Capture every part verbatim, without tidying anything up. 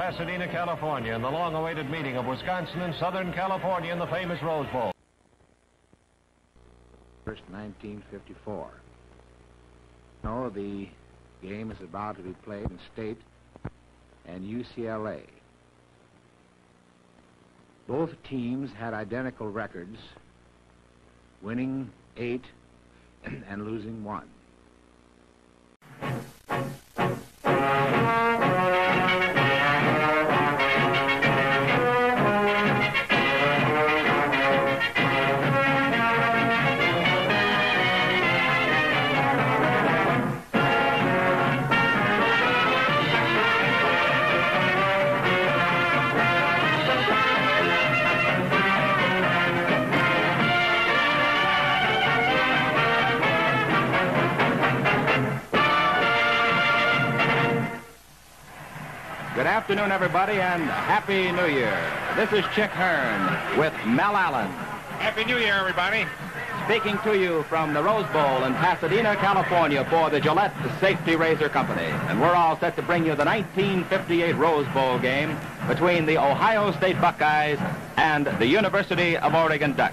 Pasadena, California, in the long-awaited meeting of Wisconsin and Southern California in the famous Rose Bowl. First, nineteen fifty-four. No, the game is about to be played in State and U C L A. Both teams had identical records, winning eight and losing one. Good afternoon, everybody, and Happy New Year. This is Chick Hearn with Mel Allen. Happy New Year, everybody. Speaking to you from the Rose Bowl in Pasadena, California for the Gillette Safety Razor Company. And we're all set to bring you the nineteen fifty-eight Rose Bowl game between the Ohio State Buckeyes and the University of Oregon Ducks.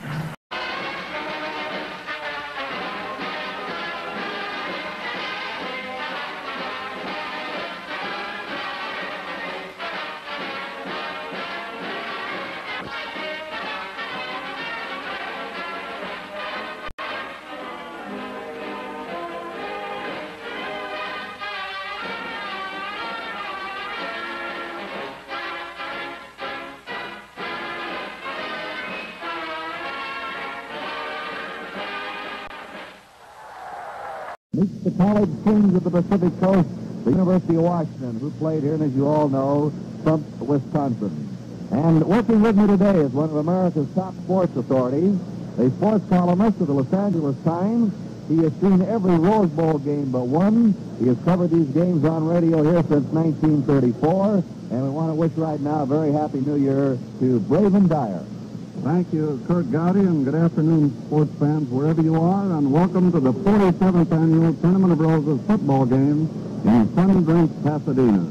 Meets the college kings of the Pacific Coast, the University of Washington, who played here, and as you all know, thumped Wisconsin. And working with me today is one of America's top sports authorities, a sports columnist of the Los Angeles Times. He has seen every Rose Bowl game but one. He has covered these games on radio here since nineteen thirty-four, and we want to wish right now a very happy New Year to Braven Dyer. Thank you, Kurt Gowdy, and good afternoon, sports fans, wherever you are, and welcome to the forty-seventh Annual Tournament of Roses football game in Sun-drenched Pasadena.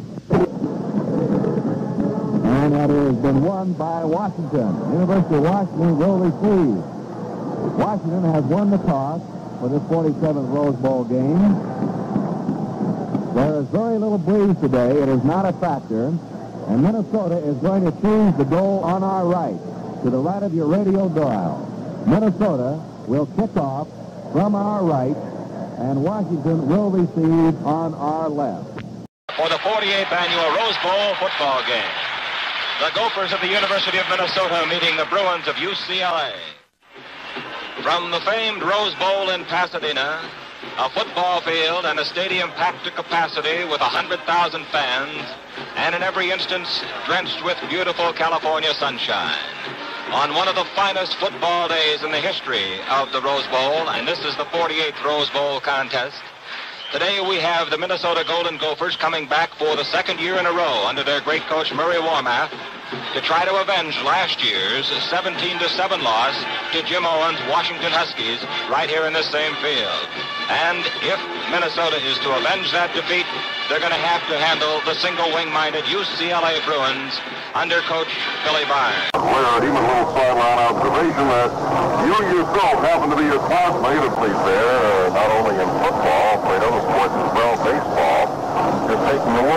And that has been won by Washington. University of Washington will receive. Washington has won the toss for this forty-seventh Rose Bowl game. There is very little breeze today. It is not a factor. And Minnesota is going to choose the goal on our right, to the right of your radio dial. Minnesota will kick off from our right, and Washington will receive on our left. For the forty-eighth Annual Rose Bowl football game, the Gophers of the University of Minnesota meeting the Bruins of U C L A. From the famed Rose Bowl in Pasadena, a football field and a stadium packed to capacity with one hundred thousand fans, and in every instance drenched with beautiful California sunshine. On one of the finest football days in the history of the Rose Bowl, and this is the forty-eighth Rose Bowl contest. Today we have the Minnesota Golden Gophers coming back for the second year in a row under their great coach Murray Warmath to try to avenge last year's seventeen to seven loss to Jim Owens' Washington Huskies right here in this same field. And if Minnesota is to avenge that defeat, they're going to have to handle the single wing-minded U C L A Bruins under coach Billy Barnes. Where even a little sideline observation that you yourself happen to be a classmate of played there, uh, not only in football, played other sports as well, baseball, just taking a look.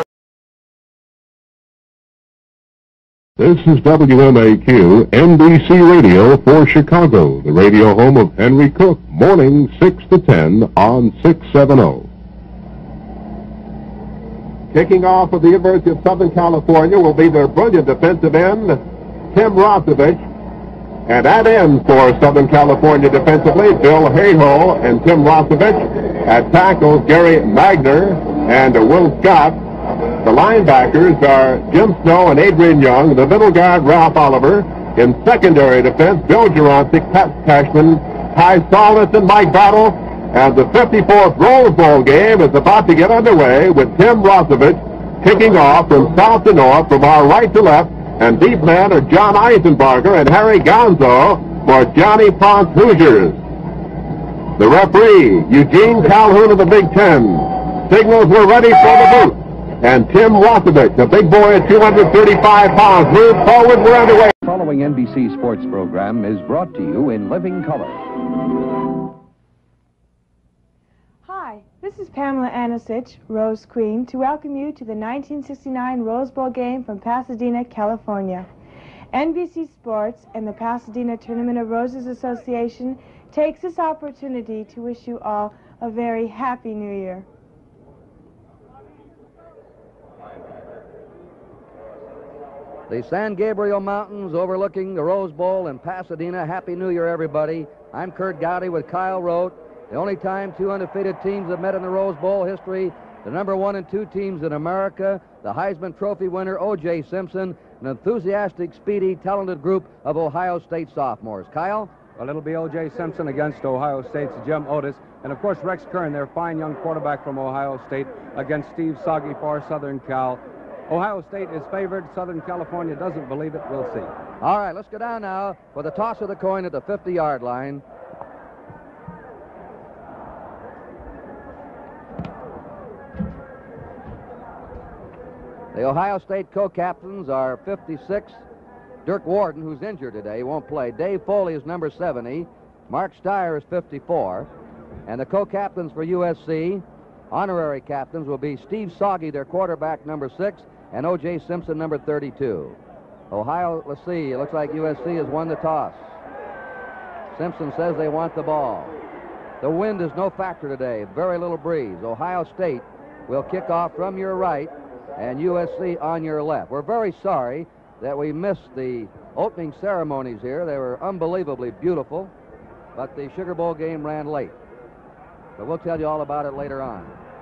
This is W M A Q, N B C Radio for Chicago, the radio home of Henry Cook, morning six to ten on six seventy. Kicking off of the University of Southern California will be their brilliant defensive end, Tim Rosevich. And at end for Southern California defensively, Bill Hayhoe and Tim Rosevich. At tackles, Gary Magner and Will Scott. The linebackers are Jim Snow and Adrian Young. The middle guard, Ralph Oliver. In secondary defense, Bill Juroncic, Pat Cashman, Ty Solness, and Mike Battle. And the fifty-fourth Rose Bowl game is about to get underway with Tim Rosevich kicking off from south to north, from our right to left. And deep men are John Eisenbarger and Harry Gonzo for Johnny Ponce Hoosiers. The referee, Eugene Calhoun of the Big Ten, signals we're ready for the booth. and Tim Rothevich, the big boy at two hundred thirty-five pounds. Move forward, we're underway. The following N B C sports program is brought to you in living color. Hi, this is Pamela Anasich, Rose Queen, to welcome you to the nineteen sixty-nine Rose Bowl game from Pasadena, California. N B C Sports and the Pasadena Tournament of Roses Association takes this opportunity to wish you all a very happy New Year. The San Gabriel Mountains overlooking the Rose Bowl in Pasadena. Happy New Year, everybody. I'm Kurt Gowdy with Kyle Rote. The only time two undefeated teams have met in the Rose Bowl history, the number one and two teams in America, the Heisman Trophy winner O J Simpson, an enthusiastic, speedy, talented group of Ohio State sophomores. Kyle? Well, it'll be O J Simpson against Ohio State's Jim Otis. And, of course, Rex Kern, their fine young quarterback from Ohio State, against Steve Soggy for Southern Cal. Ohio State is favored. Southern California doesn't believe it. We'll see. All right, let's go down now for the toss of the coin at the fifty-yard line. The Ohio State co-captains are fifty-six. Dirk Warden, who's injured today, won't play. Dave Foley is number seventy. Mark Steyer is fifty-four. And the co-captains for U S C, honorary captains, will be Steve Soggy, their quarterback, number six, and O J Simpson, number thirty-two. Ohio, let's see, it looks like U S C has won the toss. Simpson says they want the ball. The wind is no factor today, very little breeze. Ohio State will kick off from your right and U S C on your left. We're very sorry that we missed the opening ceremonies here. They were unbelievably beautiful, but the Sugar Bowl game ran late. But we'll tell you all about it later on.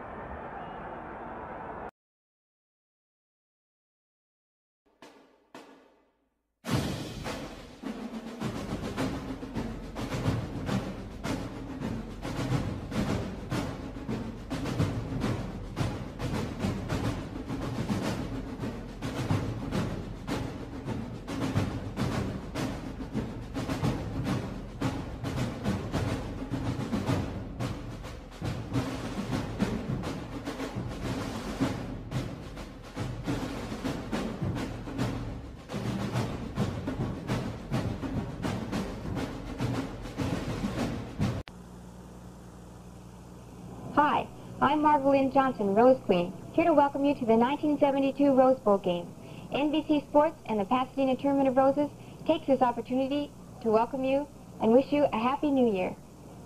Hi, I'm Margaline Johnson, Rose Queen, here to welcome you to the nineteen seventy-two Rose Bowl game. N B C Sports and the Pasadena Tournament of Roses takes this opportunity to welcome you and wish you a Happy New Year.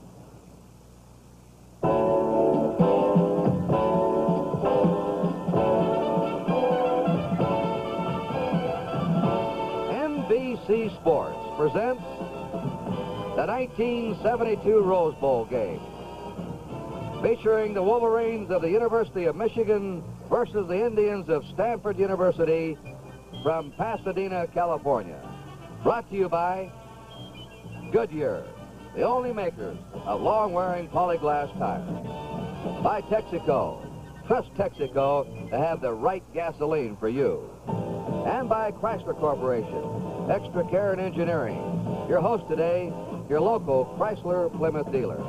N B C Sports presents the nineteen seventy-two Rose Bowl game, featuring the Wolverines of the University of Michigan versus the Indians of Stanford University from Pasadena, California. Brought to you by Goodyear, the only makers of long-wearing polyglass tires. By Texaco. Trust Texaco to have the right gasoline for you. And by Chrysler Corporation, Extra Care and Engineering. Your host today, your local Chrysler Plymouth dealer.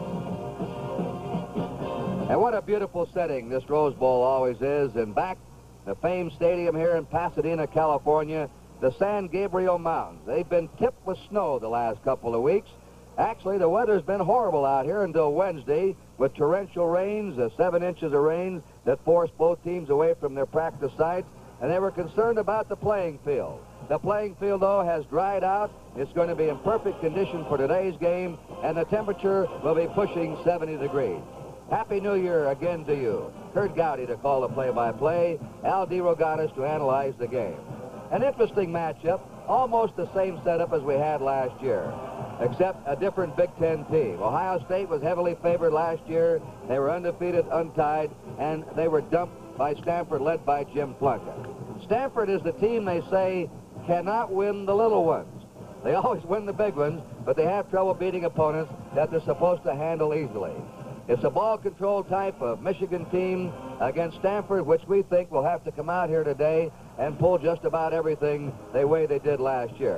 And what a beautiful setting this Rose Bowl always is. And back the famed stadium here in Pasadena, California, the San Gabriel Mountains. They've been tipped with snow the last couple of weeks. Actually, the weather's been horrible out here until Wednesday with torrential rains, uh, seven inches of rain that forced both teams away from their practice sites. And they were concerned about the playing field. The playing field, though, has dried out. It's going to be in perfect condition for today's game, and the temperature will be pushing seventy degrees. Happy New Year again to you. Kurt Gowdy to call the play-by-play, Al DeRogatis to analyze the game. An interesting matchup, almost the same setup as we had last year, except a different Big Ten team. Ohio State was heavily favored last year. They were undefeated, untied, and they were dumped by Stanford, led by Jim Plunkett. Stanford is the team they say cannot win the little ones. They always win the big ones, but they have trouble beating opponents that they're supposed to handle easily. It's a ball control type of Michigan team against Stanford, which we think will have to come out here today and pull just about everything the way they did last year.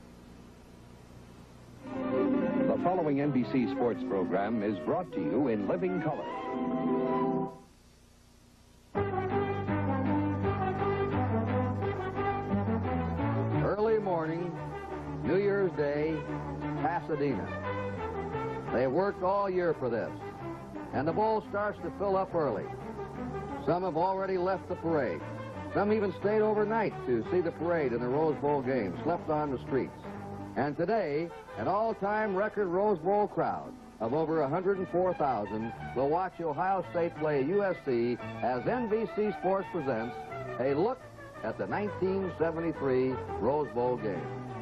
The following N B C Sports program is brought to you in living color. Pasadena. They worked all year for this, and the bowl starts to fill up early. Some have already left the parade. Some even stayed overnight to see the parade in the Rose Bowl game, slept on the streets. And today, an all-time record Rose Bowl crowd of over one hundred four thousand will watch Ohio State play U S C as N B C Sports presents a look at the nineteen seventy-three Rose Bowl game.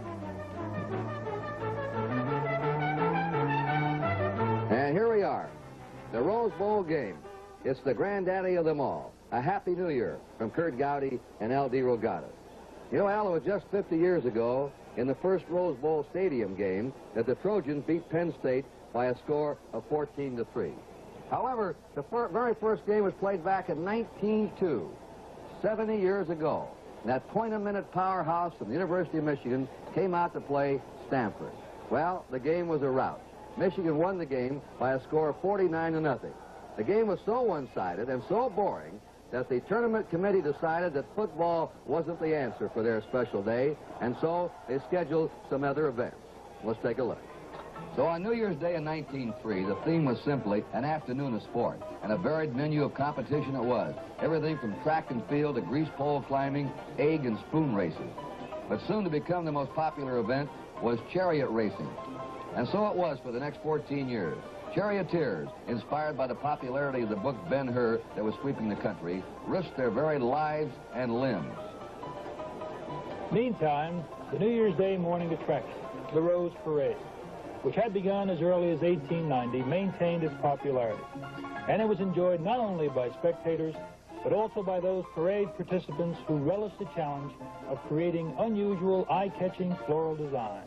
And here we are, the Rose Bowl game. It's the granddaddy of them all. A Happy New Year from Curt Gowdy and Al DeRogatis. You know, Al, it was just fifty years ago in the first Rose Bowl Stadium game that the Trojans beat Penn State by a score of fourteen to three. However, the fir very first game was played back in nineteen oh two, seventy years ago. That point-a-minute powerhouse from the University of Michigan came out to play Stanford. Well, the game was a rout. Michigan won the game by a score of forty-nine to nothing. The game was so one-sided and so boring that the tournament committee decided that football wasn't the answer for their special day, and so they scheduled some other events. Let's take a look. So on New Year's Day in nineteen oh three, the theme was simply an afternoon of sport, and a varied menu of competition it was. Everything from track and field to grease pole climbing, egg and spoon races. But soon to become the most popular event was chariot racing. And so it was for the next fourteen years. Charioteers, inspired by the popularity of the book Ben-Hur that was sweeping the country, risked their very lives and limbs. Meantime, the New Year's Day morning attraction, the Rose Parade, which had begun as early as eighteen ninety, maintained its popularity. And it was enjoyed not only by spectators, but also by those parade participants who relished the challenge of creating unusual, eye-catching floral designs.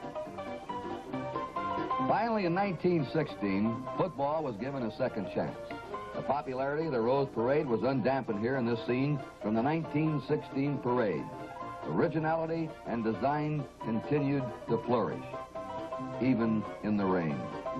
Finally, in nineteen sixteen, football was given a second chance. The popularity of the Rose Parade was undampened here in this scene from the nineteen sixteen parade. Originality and design continued to flourish, even in the rain.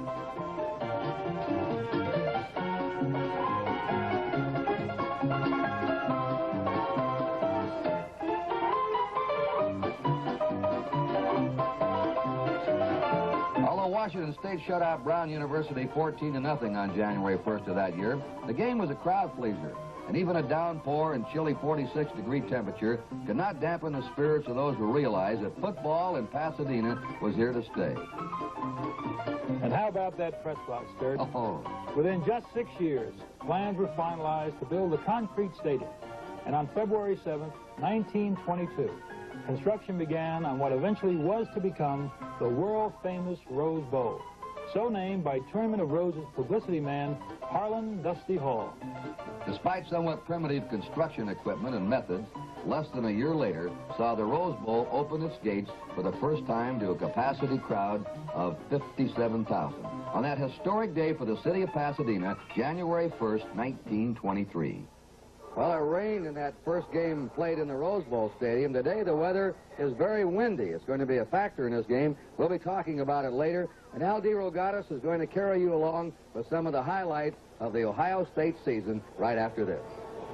Washington State shut out Brown University fourteen to nothing on January first of that year. The game was a crowd pleaser, and even a downpour and chilly forty-six degree temperature could not dampen the spirits of those who realized that football in Pasadena was here to stay. And how about that press box, Sturt? Oh. Within just six years, plans were finalized to build a concrete stadium. And on February seventh, nineteen twenty-two, construction began on what eventually was to become the world-famous Rose Bowl, so named by Tournament of Roses publicity man Harlan Dusty Hall. Despite somewhat primitive construction equipment and methods, less than a year later saw the Rose Bowl open its gates for the first time to a capacity crowd of fifty-seven thousand. On that historic day for the city of Pasadena, January first, nineteen twenty-three. Well, it rained in that first game played in the Rose Bowl Stadium. Today, the weather is very windy. It's going to be a factor in this game. We'll be talking about it later. And Al DeRogatis is going to carry you along with some of the highlights of the Ohio State season right after this.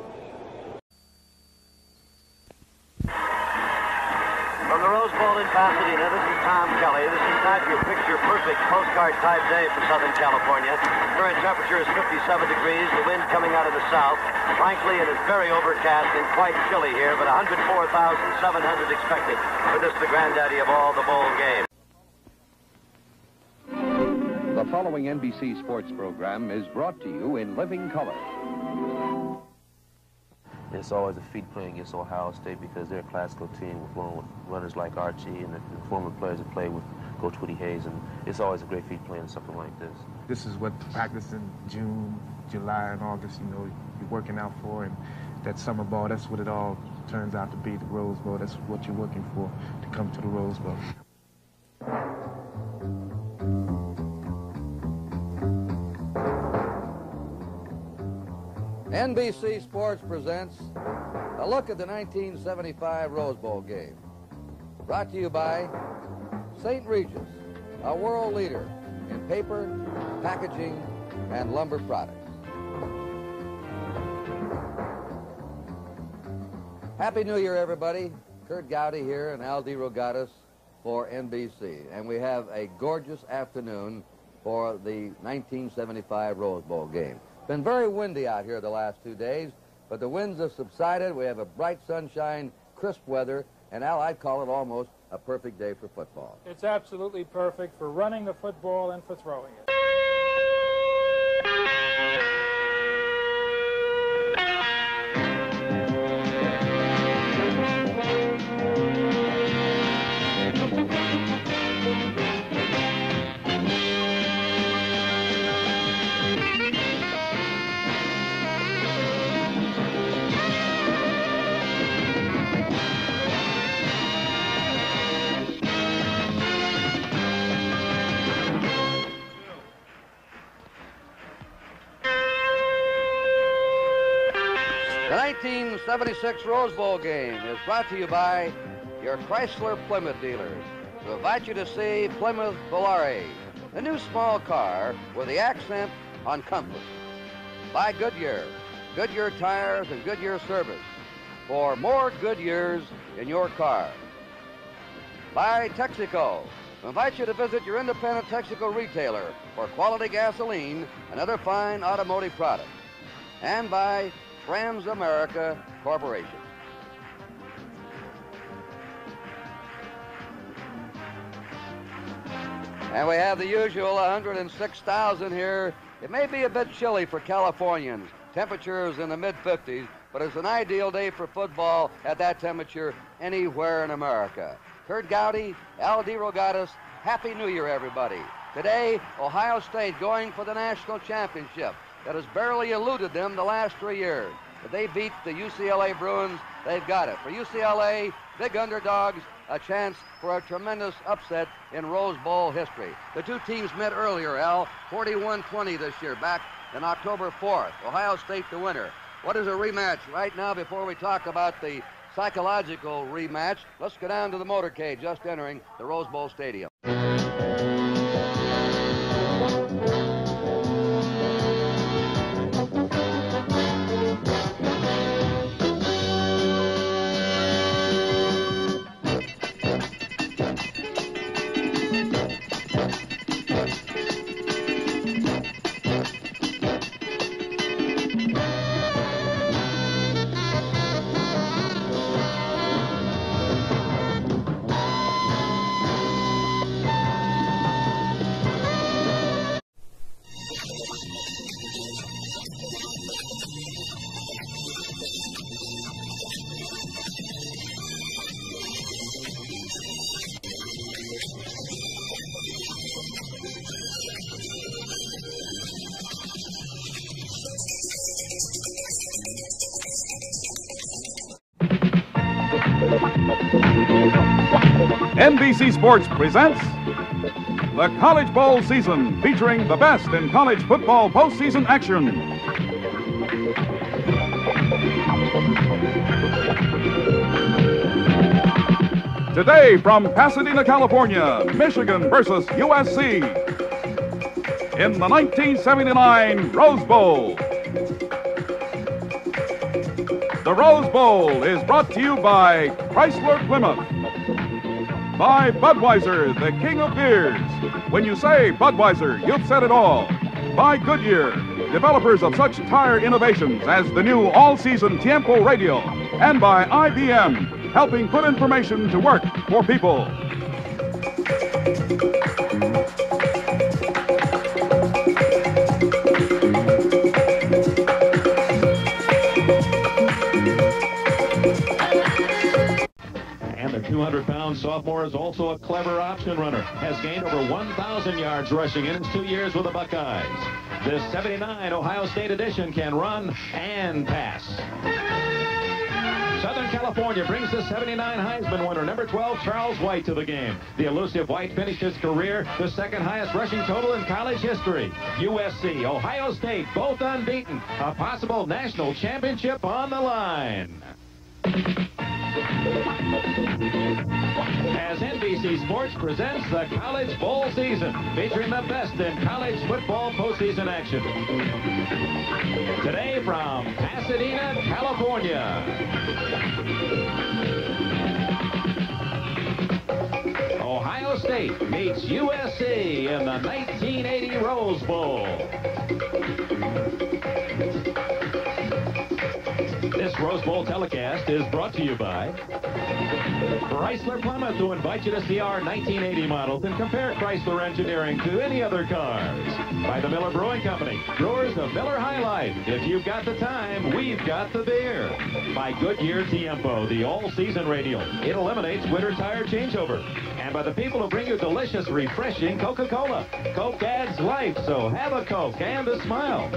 From the Rose Bowl in Pasadena, this is Tom Kelly. This is not your picture-perfect postcard-type day for Southern California. Current temperature is fifty-seven degrees, the wind coming out of the south. Frankly, it is very overcast and quite chilly here, but one hundred four thousand seven hundred expected for this, the granddaddy of all the bowl games. The following N B C Sports program is brought to you in living color. It's always a feat playing against Ohio State because they're a classical team with runners like Archie and the former players that played with Coach Woody Hayes, and it's always a great feat playing something like this. This is what practice in June, July, and August, you know, you're working out for, and that summer ball, that's what it all turns out to be, the Rose Bowl. That's what you're working for, to come to the Rose Bowl. N B C Sports presents a look at the nineteen seventy-five Rose Bowl game. Brought to you by Saint Regis, a world leader in paper, packaging, and lumber products. Happy New Year, everybody. Curt Gowdy here and Al DeRogatis. for N B C. And we have a gorgeous afternoon for the nineteen seventy-five Rose Bowl game. Been very windy out here the last two days, but the winds have subsided. We have a bright sunshine, crisp weather, and Al, I'd call it almost a perfect day for football. It's absolutely perfect for running the football and for throwing it. The nineteen seventy-six Rose Bowl game is brought to you by your Chrysler Plymouth dealers, who invite you to see Plymouth Volare, the new small car with the accent on comfort. By Goodyear, Goodyear tires and Goodyear service for more good years in your car. By Texaco, who invite you to visit your independent Texaco retailer for quality gasoline and other fine automotive products. And by Transamerica Corporation. And we have the usual one hundred six thousand here. It may be a bit chilly for Californians. Temperatures in the mid fifties, but it's an ideal day for football at that temperature anywhere in America. Kurt Gowdy, Al DeRogatis, Happy New Year, everybody. Today, Ohio State going for the national championship that has barely eluded them the last three years. If they beat the U C L A Bruins, they've got it. For U C L A, big underdogs, a chance for a tremendous upset in Rose Bowl history. The two teams met earlier, Al, forty-one twenty this year, back on October fourth. Ohio State the winner. What is a rematch right now before we talk about the psychological rematch? Let's go down to the motorcade just entering the Rose Bowl Stadium. N B C Sports presents the College Bowl season, featuring the best in college football postseason action. Today from Pasadena, California, Michigan versus U S C in the nineteen seventy-nine Rose Bowl. The Rose Bowl is brought to you by Chrysler Plymouth, by Budweiser, the king of beers. When you say Budweiser, you've said it all. By Goodyear, developers of such tire innovations as the new all-season Tiempo radio. And by I B M, helping put information to work for people. two hundred pound sophomore is also a clever option runner. Has gained over one thousand yards rushing in his two years with the Buckeyes. This seventy-nine Ohio State edition can run and pass. Southern California brings the seventy-nine Heisman winner, number twelve, Charles White, to the game. The elusive White finished his career the second highest rushing total in college history. U S C, Ohio State, both unbeaten. A possible national championship on the line. As N B C Sports presents the College Bowl season, featuring the best in college football postseason action. Today from Pasadena, California. Ohio State meets U S C in the nineteen eighty Rose Bowl. This Rose Bowl telecast is brought to you by Chrysler Plymouth, who invite you to see our nineteen eighty models and compare Chrysler engineering to any other cars. By the Miller Brewing Company, brewers of Miller High Life. If you've got the time, we've got the beer. By Goodyear Tiempo, the all-season radial. It eliminates winter tire changeover. And by the people who bring you delicious, refreshing Coca-Cola. Coke adds life, so have a Coke and a smile.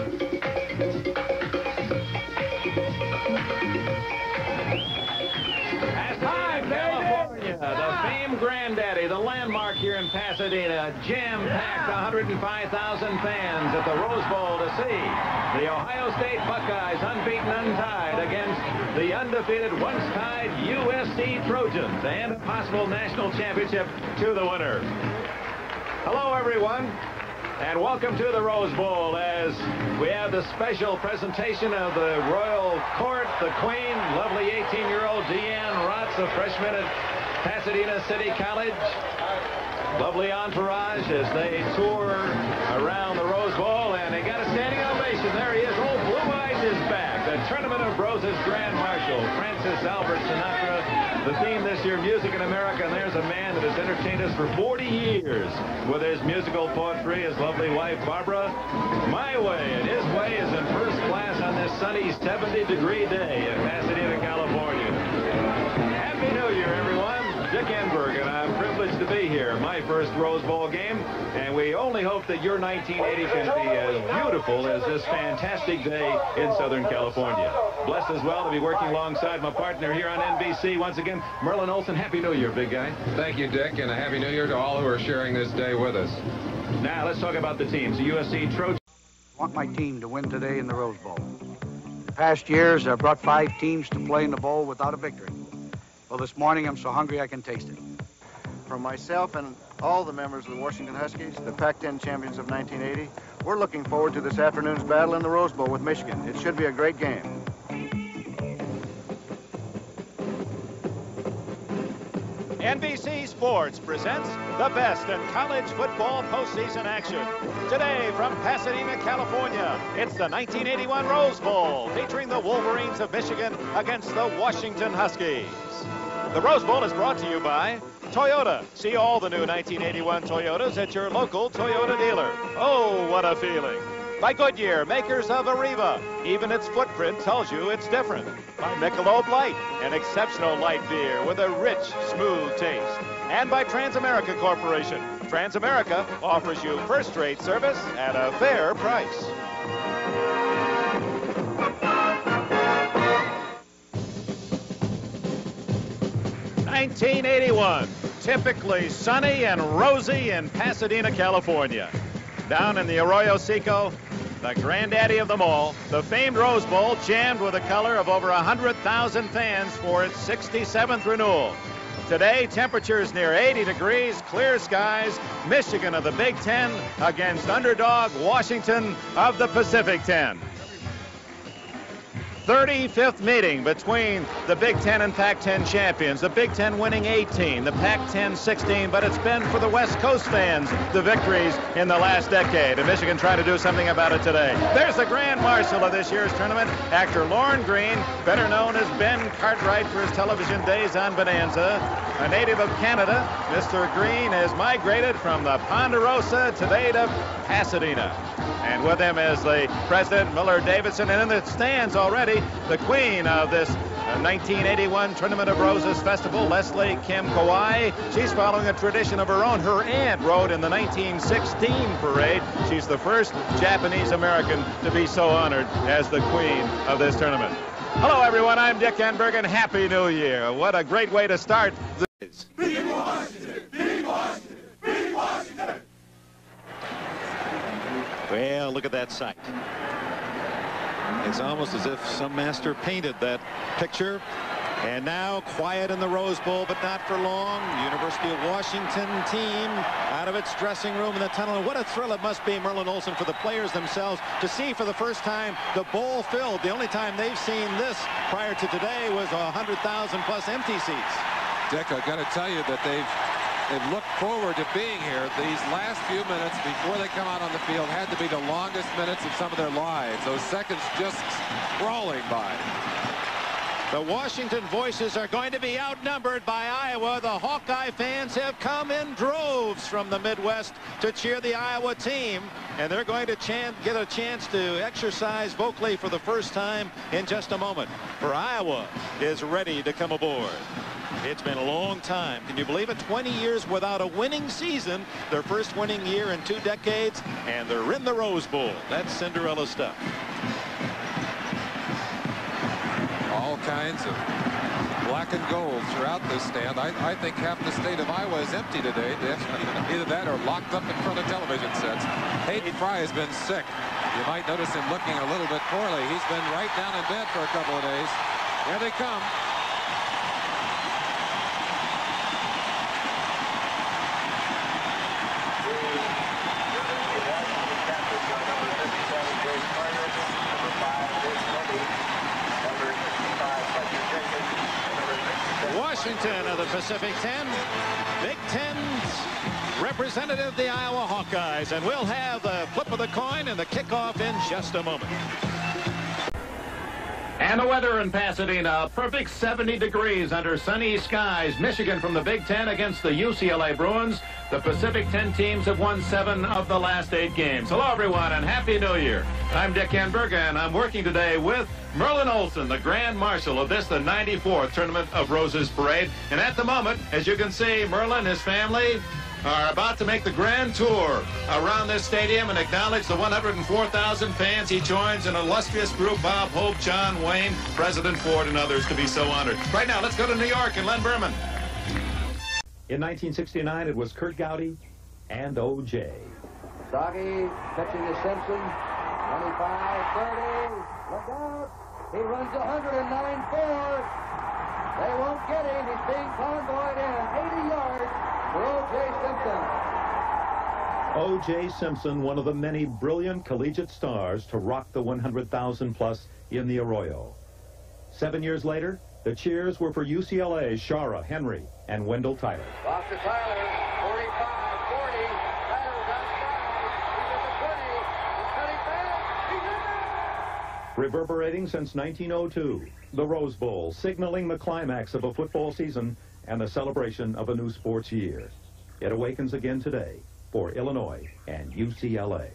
California, the famed granddaddy, the landmark here in Pasadena, jam-packed one hundred five thousand fans at the Rose Bowl to see the Ohio State Buckeyes unbeaten, untied against the undefeated, once-tied U S C Trojans, and a possible national championship to the winner. Hello, everyone, and welcome to the Rose Bowl as we have the special presentation of the Royal Court, the Queen, lovely eighteen-year-old Deanne Rotz, a freshman at Pasadena City College. Lovely entourage as they tour around the Rose Bowl, and they got a standing ovation. There he is. Old Blue Eyes is back. The Tournament of Roses Grand Marshal, Francis Albert Sinatra. The theme this year, Music in America, and there's a man that has entertained us for forty years with his musical poetry, his lovely wife, Barbara. My Way, and his way is in first class on this sunny seventy degree day in Pasadena, California. Happy New Year, everyone. Dick Enberg, and I'm privileged to be here. My first Rose Bowl game, and we only hope that your nineteen eighty can be as beautiful as this fantastic day in Southern California. Blessed as well to be working alongside my partner here on N B C once again, Merlin Olsen. Happy New Year, big guy. Thank you, Dick, and a Happy New Year to all who are sharing this day with us. Now, let's talk about the teams. The U S C Trojans. I want my team to win today in the Rose Bowl. The past years, I've brought five teams to play in the bowl without a victory. Well, this morning, I'm so hungry I can taste it. From myself and all the members of the Washington Huskies, the Pac ten champions of nineteen eighty, we're looking forward to this afternoon's battle in the Rose Bowl with Michigan. It should be a great game. N B C Sports presents the best in college football postseason action. Today from Pasadena, California, it's the nineteen eighty-one Rose Bowl featuring the Wolverines of Michigan against the Washington Huskies. The Rose Bowl is brought to you by Toyota. See all the new nineteen eighty-one Toyotas at your local Toyota dealer. Oh, what a feeling. By Goodyear, makers of Arriva. Even its footprint tells you it's different. By Michelob Light, an exceptional light beer with a rich, smooth taste. And by Transamerica Corporation. Transamerica offers you first-rate service at a fair price. nineteen eighty-one, typically sunny and rosy in Pasadena, California. Down in the Arroyo Seco, the granddaddy of them all, the famed Rose Bowl jammed with the color of over one hundred thousand fans for its sixty-seventh renewal. Today, temperatures near eighty degrees, clear skies, Michigan of the Big Ten against underdog Washington of the Pacific Ten. thirty-fifth meeting between the Big Ten and Pac ten champions. The Big Ten winning eighteen, the Pac ten sixteen, but it's been for the West Coast fans the victories in the last decade. And Michigan trying to do something about it today. There's the Grand Marshal of this year's tournament, actor Lorne Greene, better known as Ben Cartwright for his television days on Bonanza. A native of Canada, Mister Greene has migrated from the Ponderosa today to Pasadena. And with him is the President, Miller Davidson, and in the stands already, the queen of this uh, nineteen eighty-one Tournament of Roses Festival, Leslie Kim Kawai. She's following a tradition of her own. Her aunt rode in the nineteen sixteen parade. She's the first Japanese-American to be so honored as the queen of this tournament. Hello, everyone. I'm Dick Enberg, and Happy New Year. What a great way to start. Beat Washington! Beat Washington! Beat Washington! Well, look at that sight. It's almost as if some master painted that picture. And now quiet in the Rose Bowl, but not for long. University of Washington team out of its dressing room in the tunnel. And what a thrill it must be, Merlin Olsen, for the players themselves to see for the first time the bowl filled. The only time they've seen this prior to today was one hundred thousand plus empty seats. Dick, I've got to tell you that they've they've looked forward to being here. These last few minutes before they come out on the field had to be the longest minutes of some of their lives. Those seconds just crawling by. The Washington Voices are going to be outnumbered by Iowa. The Hawkeye fans have come in droves from the Midwest to cheer the Iowa team, and they're going to chant, get a chance to exercise vocally for the first time in just a moment. For Iowa is ready to come aboard. It's been a long time. Can you believe it? twenty years without a winning season. Their first winning year in two decades, and they're in the Rose Bowl. That's Cinderella stuff. All kinds of black and gold throughout this stand. I, I think half the state of Iowa is empty today. Either that or locked up in front of television sets. Hayden Fry has been sick. You might notice him looking a little bit poorly. He's been right down in bed for a couple of days. Here they come. Washington of the Pacific ten, Big Ten's representative, the Iowa Hawkeyes, and we'll have the flip of the coin and the kickoff in just a moment. And the weather in Pasadena, perfect seventy degrees under sunny skies. Michigan from the Big Ten against the U C L A Bruins. The Pacific ten teams have won seven of the last eight games. Hello, everyone, and Happy New Year. I'm Dick Enberg, and I'm working today with Merlin Olsen, the Grand Marshal of this, the ninety-fourth Tournament of Roses Parade. And at the moment, as you can see, Merlin and his family are about to make the grand tour around this stadium and acknowledge the one hundred four thousand fans. He joins an illustrious group: Bob Hope, John Wayne, President Ford, and others to be so honored. Right now, let's go to New York and Len Berman. In nineteen sixty-nine, it was Kurt Gowdy and O J. Soggy catching the Simpson. twenty-five, thirty. Look out. He runs one hundred nine four. They won't get him. He's being convoyed in. eighty yards for O J Simpson. O J Simpson, one of the many brilliant collegiate stars to rock the one hundred thousand plus in the Arroyo. Seven years later, the cheers were for U C L A's Shara, Henry, and Wendell Tyler. Off to Tyler, forty-five, forty. Tyler's outside. He's at the twenty. He's cutting back. He's in there. Reverberating since nineteen oh two, the Rose Bowl, signaling the climax of a football season and the celebration of a new sports year. It awakens again today for Illinois and U C L A.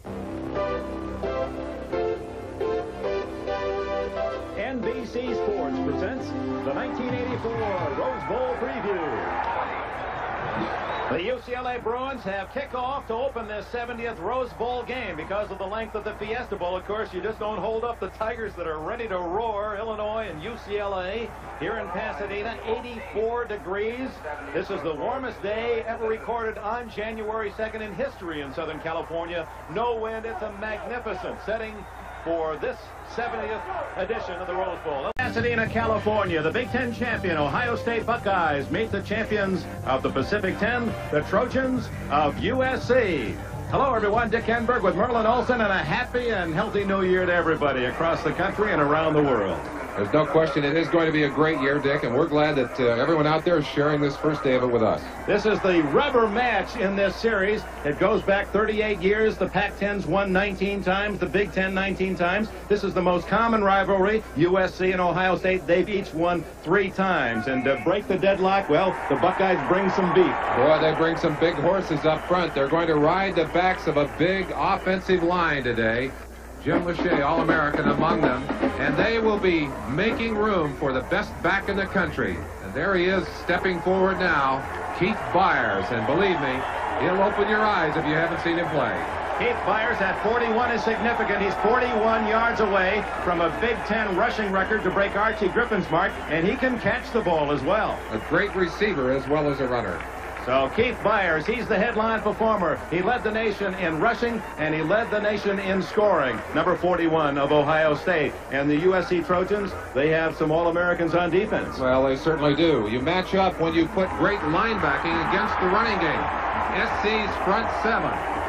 N B C Sports presents the nineteen eighty-four Rose Bowl preview. The U C L A Bruins have kickoff to open this seventieth Rose Bowl game. Because of the length of the Fiesta Bowl, of course, you just don't hold up the Tigers that are ready to roar. Illinois and U C L A here in Pasadena, eighty-four degrees. This is the warmest day ever recorded on January second in history in Southern California. No wind. It's a magnificent setting for this seventieth edition of the Rose Bowl. Pasadena, California, the Big Ten champion Ohio State Buckeyes meet the champions of the Pacific ten, the Trojans of U S C. Hello, everyone. Dick Enberg with Merlin Olsen, and a happy and healthy new year to everybody across the country and around the world. There's no question it is going to be a great year, Dick, and we're glad that uh, everyone out there is sharing this first day of it with us. This is the rubber match in this series. It goes back thirty-eight years. The Pac ten's won nineteen times, the Big Ten nineteen times. This is the most common rivalry. U S C and Ohio State, they've each won three times. And to break the deadlock, well, the Buckeyes bring some beef. Boy, they bring some big horses up front. They're going to ride the backs of a big offensive line today. Jim Lachey, All-American among them, and they will be making room for the best back in the country. And there he is stepping forward now, Keith Byers, and believe me, he'll open your eyes if you haven't seen him play. Keith Byers at forty-one is significant. He's forty-one yards away from a Big Ten rushing record to break Archie Griffin's mark, and he can catch the ball as well. A great receiver as well as a runner. So Keith Byers, he's the headline performer. He led the nation in rushing, and he led the nation in scoring. Number forty-one of Ohio State. And the U S C Trojans, they have some All-Americans on defense. Well, they certainly do. You match up when you put great linebacking against the running game. S C's front seven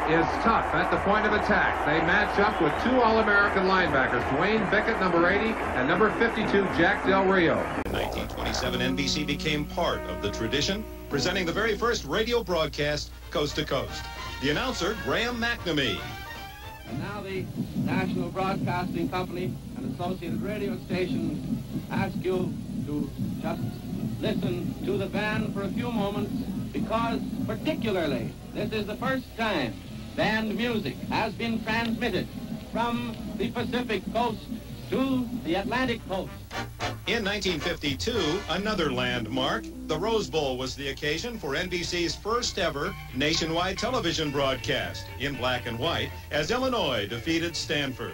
is tough at the point of attack. They match up with two All-American linebackers, Dwayne Bickett, number eighty, and number fifty-two, Jack Del Rio. In nineteen twenty-seven, N B C became part of the tradition, presenting the very first radio broadcast coast to coast. The announcer, Graham McNamee. And now the National Broadcasting Company and associated radio stations ask you to just listen to the band for a few moments, because particularly this is the first time band music has been transmitted from the Pacific coast to the Atlantic coast. In nineteen fifty-two, another landmark, the Rose Bowl was the occasion for N B C's first ever nationwide television broadcast in black and white as Illinois defeated Stanford.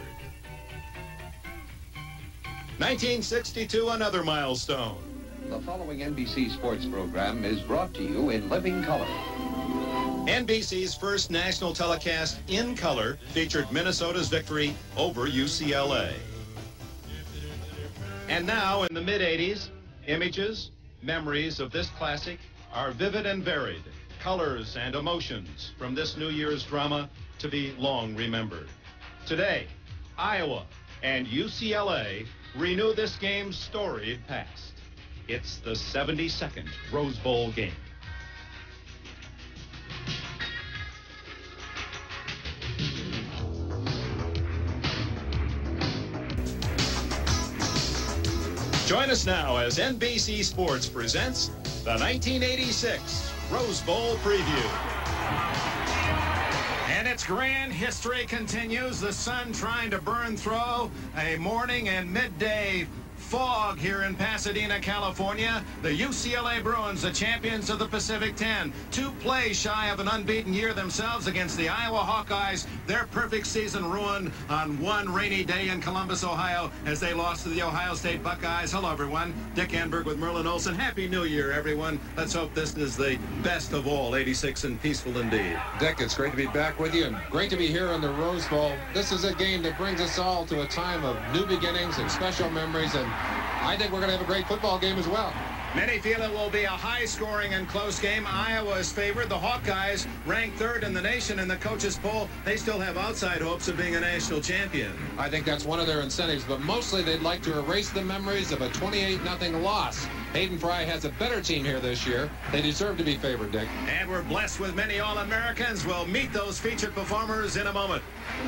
nineteen sixty-two, another milestone. The following N B C sports program is brought to you in living color. N B C's first national telecast in color featured Minnesota's victory over U C L A. And now, in the mid eighties, images, memories of this classic are vivid and varied. Colors and emotions from this New Year's drama to be long remembered. Today, Iowa and U C L A renew this game's storied past. It's the seventy-second Rose Bowl game. Join us now as N B C Sports presents the nineteen eighty-six Rose Bowl Preview. And its grand history continues. The sun trying to burn through a morning and midday fog here in Pasadena, California. The U C L A Bruins, the champions of the Pacific ten, two plays shy of an unbeaten year themselves against the Iowa Hawkeyes. Their perfect season ruined on one rainy day in Columbus, Ohio, as they lost to the Ohio State Buckeyes. Hello, everyone. Dick Enberg with Merlin Olsen. Happy New Year, everyone. Let's hope this is the best of all, eighty-six, and peaceful indeed. Dick, it's great to be back with you, and great to be here in the Rose Bowl. This is a game that brings us all to a time of new beginnings and special memories, and I think we're going to have a great football game as well. Many feel it will be a high-scoring and close game. Iowa is favored. The Hawkeyes, ranked third in the nation in the coaches' poll, they still have outside hopes of being a national champion. I think that's one of their incentives, but mostly they'd like to erase the memories of a twenty-eight nothing loss. Hayden Fry has a better team here this year. They deserve to be favored, Dick. And we're blessed with many All-Americans. We'll meet those featured performers in a moment.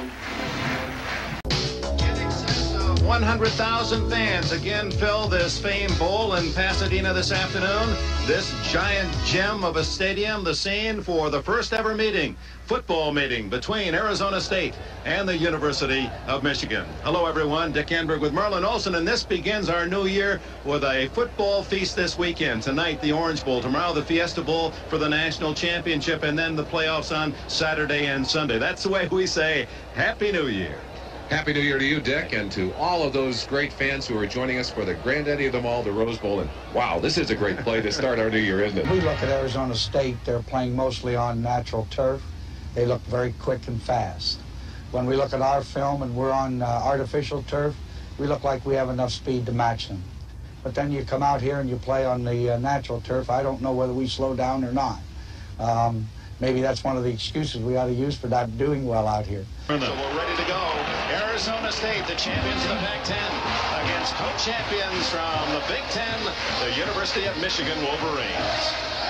one hundred thousand fans again fill this famed bowl in Pasadena this afternoon. This giant gem of a stadium, the scene for the first ever meeting, football meeting between Arizona State and the University of Michigan. Hello, everyone. Dick Enberg with Merlin Olsen, and this begins our new year with a football feast this weekend. Tonight, the Orange Bowl. Tomorrow, the Fiesta Bowl for the national championship, and then the playoffs on Saturday and Sunday. That's the way we say Happy New Year. Happy New Year to you, Dick, and to all of those great fans who are joining us for the granddaddy of them all, the Rose Bowl. And wow, this is a great play to start our new year, isn't it? We look at Arizona State, they're playing mostly on natural turf. They look very quick and fast. When we look at our film and we're on uh, artificial turf, we look like we have enough speed to match them. But then you come out here and you play on the uh, natural turf. I don't know whether we slow down or not. Um, maybe that's one of the excuses we ought to use for not doing well out here. So we're ready to go. Arizona State, the champions of the Pac ten, against co-champions from the Big Ten, the University of Michigan Wolverines.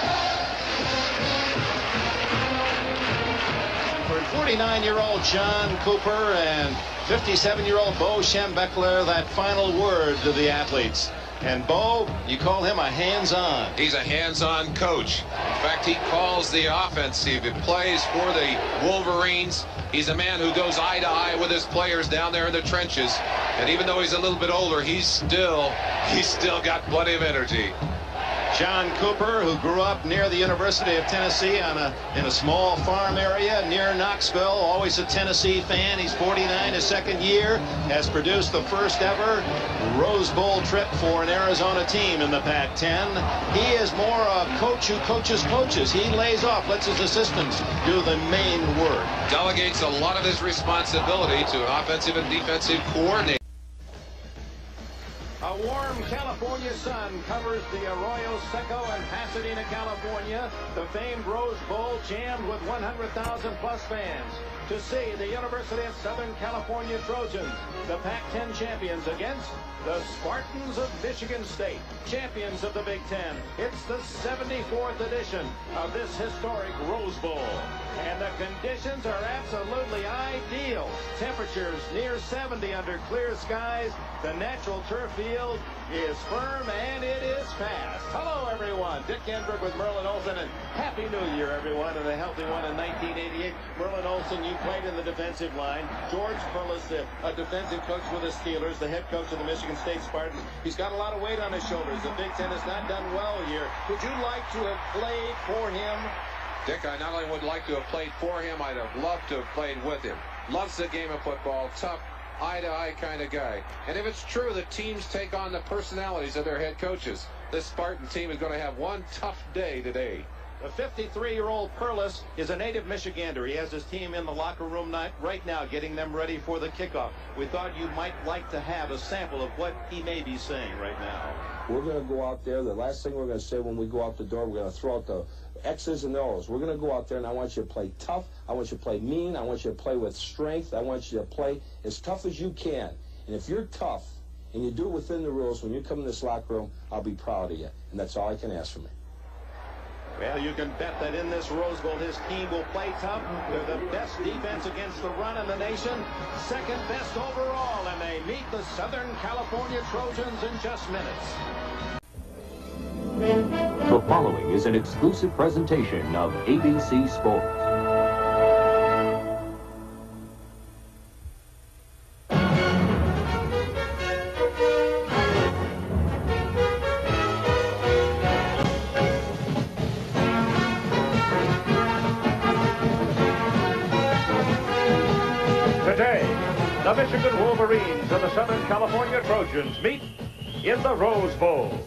For forty-nine-year-old John Cooper and fifty-seven-year-old Bo Schembechler, that final word to the athletes. And Bo, you call him a hands-on. He's a hands-on coach. In fact, he calls the offense. He plays for the Wolverines. He's a man who goes eye to eye with his players down there in the trenches. And even though he's a little bit older, he's still, he's still got plenty of energy. John Cooper, who grew up near the University of Tennessee on a, in a small farm area near Knoxville, always a Tennessee fan. He's forty-nine, his second year, has produced the first ever Rose Bowl trip for an Arizona team in the Pac ten. He is more a coach who coaches coaches. He lays off, lets his assistants do the main work. Delegates a lot of his responsibility to offensive and defensive coordinators. A The warm California sun covers the Arroyo Seco in Pasadena, California. The famed Rose Bowl jammed with one hundred thousand plus fans to see the University of Southern California Trojans, the Pac ten champions, against the Spartans of Michigan State, champions of the Big Ten. It's the seventy-fourth edition of this historic Rose Bowl. And the conditions are absolutely ideal. Temperatures near seventy under clear skies. The natural turf field is firm and it is fast. Hello, everyone. Dick Enberg with Merlin Olsen, and Happy New Year, everyone, and a healthy one in nineteen eighty-eight. Merlin Olsen, you played in the defensive line. George Perlis, a defensive coach with the Steelers, the head coach of the Michigan State Spartans. He's got a lot of weight on his shoulders. The Big Ten has not done well here. Would you like to have played for him? Dick, I not only would like to have played for him, I'd have loved to have played with him. Loves the game of football, tough, eye-to-eye kind of guy. And if it's true that teams take on the personalities of their head coaches, this Spartan team is going to have one tough day today. The fifty-three-year-old Perlis is a native Michigander. He has his team in the locker room night right now, getting them ready for the kickoff. We thought you might like to have a sample of what he may be saying right now. We're going to go out there. The last thing we're going to say when we go out the door, we're going to throw out the X's and O's. We're going to go out there, and I want you to play tough. I want you to play mean. I want you to play with strength. I want you to play as tough as you can. And if you're tough and you do it within the rules, when you come in this locker room, I'll be proud of you. And that's all I can ask from you. Well, you can bet that in this Rose Bowl, his team will play tough. They're the best defense against the run in the nation, second best overall, and they meet the Southern California Trojans in just minutes. The following is an exclusive presentation of A B C Sports. Today, the Michigan Wolverines and the Southern California Trojans meet in the Rose Bowl.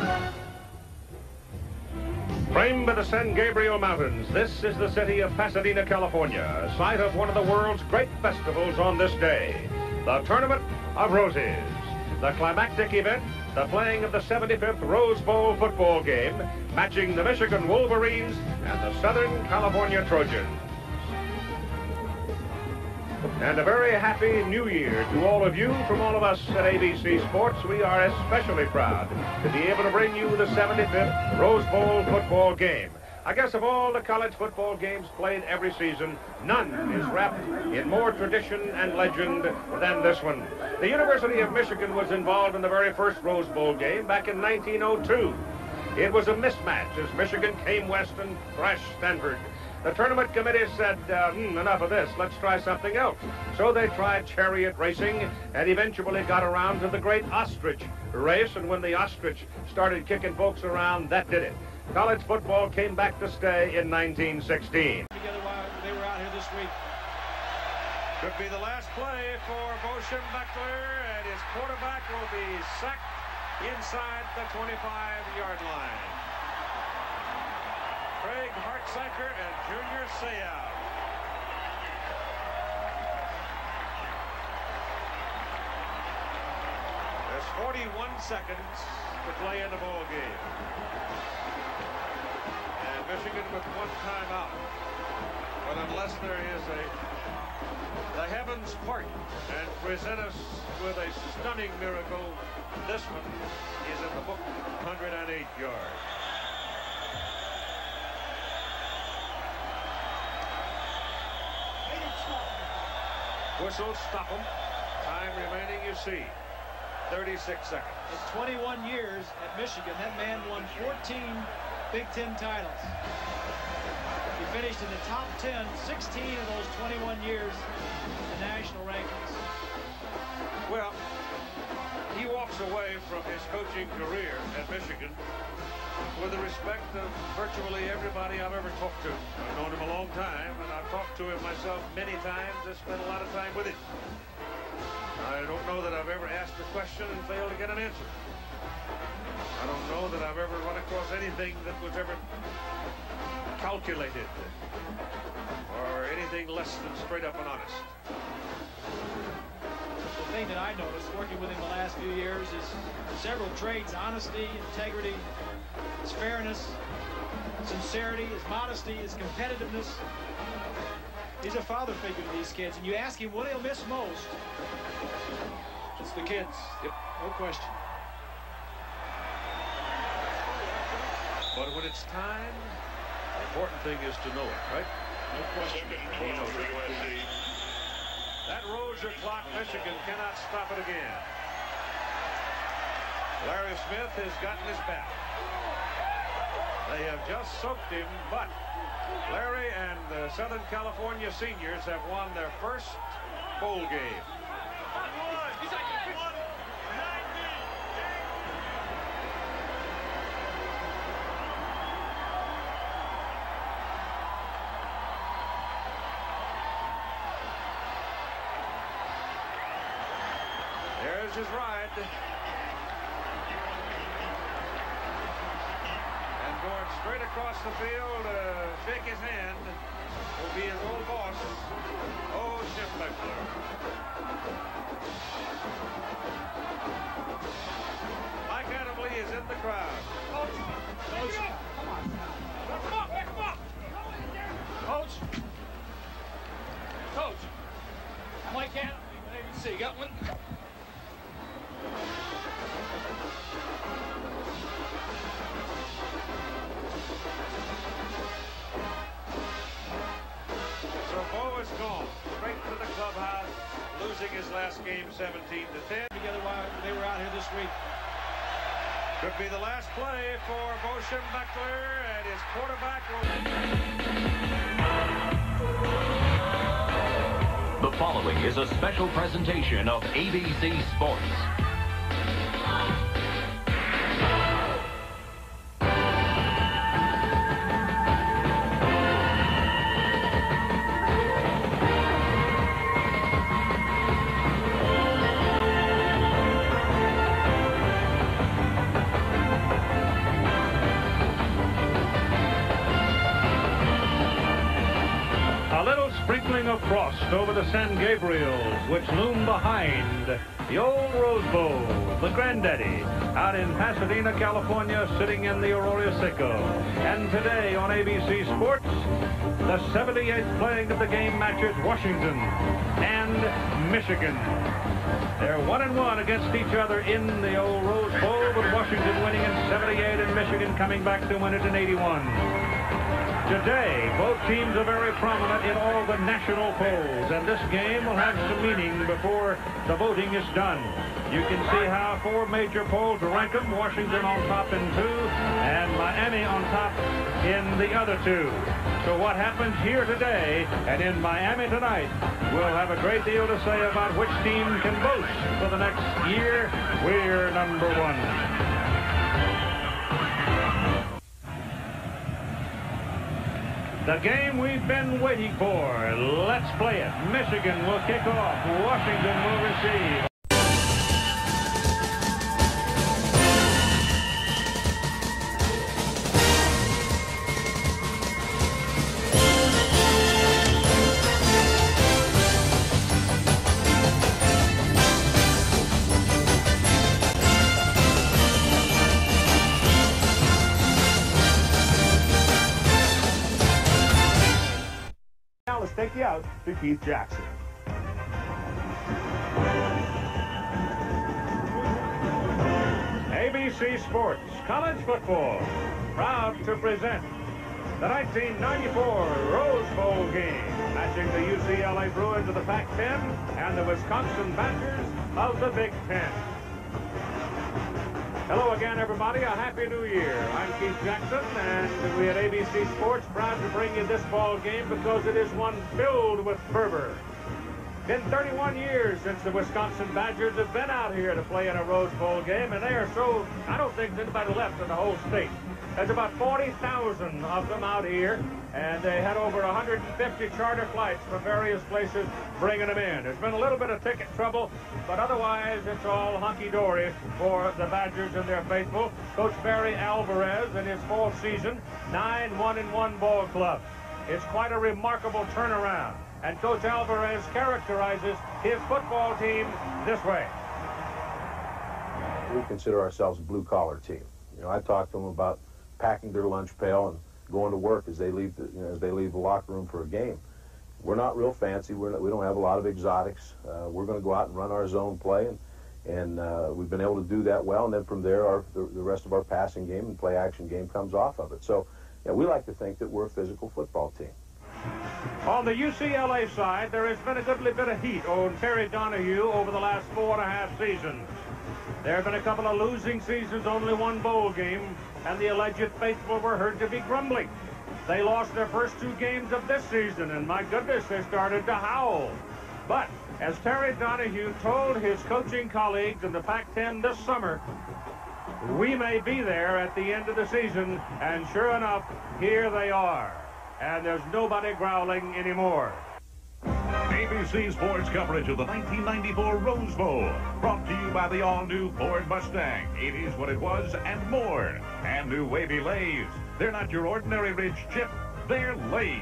Framed by the San Gabriel Mountains, this is the city of Pasadena, California, site of one of the world's great festivals on this day, the Tournament of Roses. The climactic event, the playing of the seventy-fifth Rose Bowl football game, matching the Michigan Wolverines and the Southern California Trojans. And a very happy new year to all of you from all of us at A B C Sports. We are especially proud to be able to bring you the seventy-fifth Rose Bowl football game. I guess of all the college football games played every season, none is wrapped in more tradition and legend than this one. The University of Michigan was involved in the very first Rose Bowl game back in nineteen oh two. It was a mismatch as Michigan came west and thrashed Stanford. The tournament committee said, uh, hmm, enough of this, let's try something else. So they tried chariot racing and eventually got around to the great ostrich race, and when the ostrich started kicking folks around, that did it. College football came back to stay in nineteen sixteen. Together while they were out here this week. Could be the last play for Bo Schembechler, and his quarterback will be sacked inside the twenty-five-yard line. Craig Hartsacker and Junior Seau. There's forty-one seconds to play in the ball game. And Michigan with one timeout. But unless there is a the heavens part and present us with a stunning miracle, this one is in the book, one hundred eight yards. Whistle, stop them. Time remaining, you see, thirty-six seconds. In twenty-one years at Michigan, that man won fourteen Big Ten titles. He finished in the top ten, sixteen of those twenty-one years in the national rankings. Well, he walks away from his coaching career at Michigan with the respect of virtually everybody I've ever talked to. I've known him a long time, and I've talked to him myself many times. I spent a lot of time with him. I don't know that I've ever asked a question and failed to get an answer. I don't know that I've ever run across anything that was ever calculated or anything less than straight up and honest. The thing that I noticed working with him the last few years is several traits: honesty, integrity, his fairness, sincerity, his modesty, his competitiveness. He's a father figure to these kids, and you ask him what he'll miss most. It's the kids. Yep. No question. But when it's time, the important thing is to know it, right? No question. He knows it. That Roser clock, Michigan cannot stop it again. Larry Smith has gotten his back. They have just soaked him, but Larry and the Southern California seniors have won their first bowl game. There's his ride. And going straight across the field to uh, shake his hand will be his old boss, oh, Schembechler. Mike Adamle is in the crowd. Coach, Coach, come on. Come on, come on. Coach. Coach. Mike Adamle, A B C, got one? So Bo is gone straight to the clubhouse, losing his last game seventeen to ten. Together while they were out here this week. Could be the last play for Bo Schembechler and his quarterback. The following is a special presentation of A B C Sports. Sprinkling of frost over the San Gabriels, which loom behind the old Rose Bowl, the granddaddy, out in Pasadena, California, sitting in the Arroyo-Seco. And today on A B C Sports, the seventy-eighth playing of the game matches Washington and Michigan. They're one and one against each other in the old Rose Bowl, with Washington winning in seventy-eight and Michigan coming back to win it in eighty-one. Today, both teams are very prominent in all the national polls, and this game will have some meaning before the voting is done. You can see how four major polls rank them: Washington on top in two, and Miami on top in the other two. So what happens here today and in Miami tonight will have a great deal to say about which team can boast for the next year. We're number one. The game we've been waiting for. Let's play it. Michigan will kick off. Washington will receive. Let's take you out to Keith Jackson. A B C Sports College Football, proud to present the nineteen ninety-four Rose Bowl game, matching the U C L A Bruins of the Pac ten and the Wisconsin Badgers of the Big Ten. Hello again, everybody. A Happy New Year. I'm Keith Jackson, and we at A B C Sports proud to bring you this ball game because it is one filled with fervor. Been thirty-one years since the Wisconsin Badgers have been out here to play in a Rose Bowl game, and they are so, I don't think there's anybody left in the whole state. There's about forty thousand of them out here, and they had over one hundred fifty charter flights from various places bringing them in. There's been a little bit of ticket trouble, but otherwise it's all hunky-dory for the Badgers and their faithful. Coach Barry Alvarez in his fourth season, nine one and one ball clubs. It's quite a remarkable turnaround. And Coach Alvarez characterizes his football team this way. We consider ourselves a blue-collar team. You know, I talk to them about packing their lunch pail and going to work as they leave the, you know, as they leave the locker room for a game. We're not real fancy. We're not, we don't have a lot of exotics. Uh, we're going to go out and run our zone play, and and uh, we've been able to do that well. And then from there, our the, the rest of our passing game and play-action game comes off of it. So, yeah, we like to think that we're a physical football team. On the U C L A side, there has been a goodly bit of heat on Terry Donahue over the last four and a half seasons. There have been a couple of losing seasons, only one bowl game, and the alleged faithful were heard to be grumbling. They lost their first two games of this season, and my goodness, they started to howl. But as Terry Donahue told his coaching colleagues in the Pac ten this summer, we may be there at the end of the season, and sure enough, here they are. And there's nobody growling anymore. A B C Sports coverage of the nineteen ninety-four Rose Bowl, brought to you by the all-new Ford Mustang. It is what it was and more. And new wavy Lays. They're not your ordinary rich chip, they're Lays.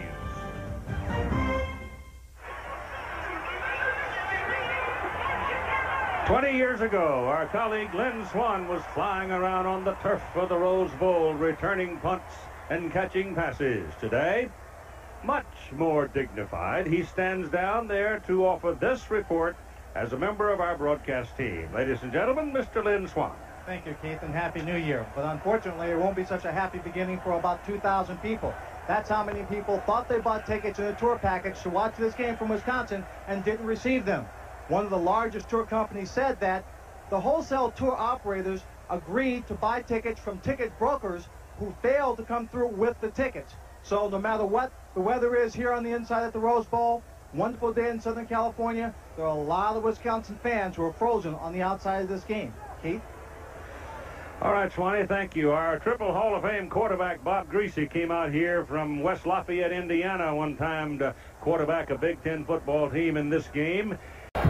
Twenty years ago, our colleague Lynn Swann was flying around on the turf of the Rose Bowl, returning punts and catching passes. Today, much more dignified, he stands down there to offer this report as a member of our broadcast team. Ladies and gentlemen, Mister Lynn Swann. Thank you, Keith, and Happy New Year. But unfortunately, it won't be such a happy beginning for about two thousand people. That's how many people thought they bought tickets in a tour package to watch this game from Wisconsin and didn't receive them. One of the largest tour companies said that the wholesale tour operators agreed to buy tickets from ticket brokers who failed to come through with the tickets. So no matter what the weather is here on the inside at the Rose Bowl, wonderful day in Southern California, there are a lot of Wisconsin fans who are frozen on the outside of this game. Keith? All right, Swanee, thank you. Our Triple Hall of Fame quarterback Bob Greasy came out here from West Lafayette, Indiana, one time to quarterback a Big Ten football team in this game.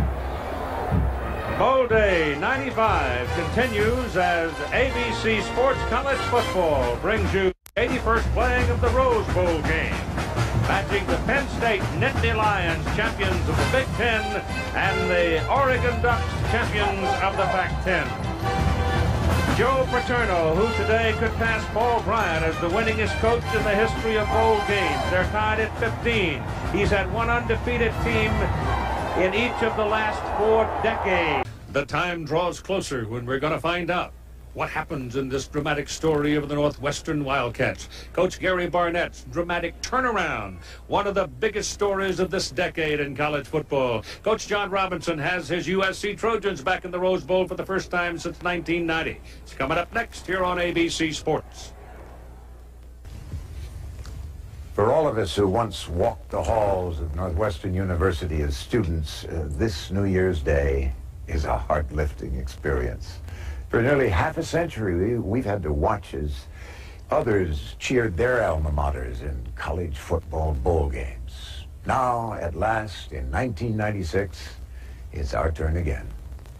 Bowl Day ninety-five continues as A B C Sports College Football brings you the eighty-first playing of the Rose Bowl game, matching the Penn State Nittany Lions, champions of the Big Ten, and the Oregon Ducks, champions of the Pac ten. Joe Paterno, who today could pass Paul Bryant as the winningest coach in the history of bowl games. They're tied at fifteen. He's had one undefeated team in each of the last four decades. The time draws closer when we're going to find out what happens in this dramatic story of the Northwestern Wildcats. Coach Gary Barnett's dramatic turnaround, one of the biggest stories of this decade in college football. Coach John Robinson has his U S C Trojans back in the Rose Bowl for the first time since nineteen ninety. It's coming up next here on A B C Sports. For all of us who once walked the halls of Northwestern University as students, uh, this New Year's Day is a heart-lifting experience. For nearly half a century, we've had to watch as others cheered their alma maters in college football bowl games. Now, at last, in nineteen ninety-six, it's our turn again.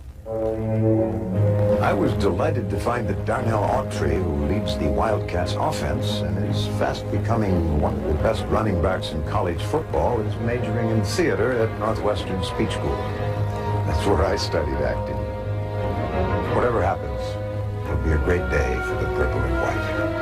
I was delighted to find that Darnell Autry, who leads the Wildcats offense and is fast becoming one of the best running backs in college football, is majoring in theater at Northwestern Speech School. That's where I studied acting. Whatever happens, it'll be a great day for the purple and white.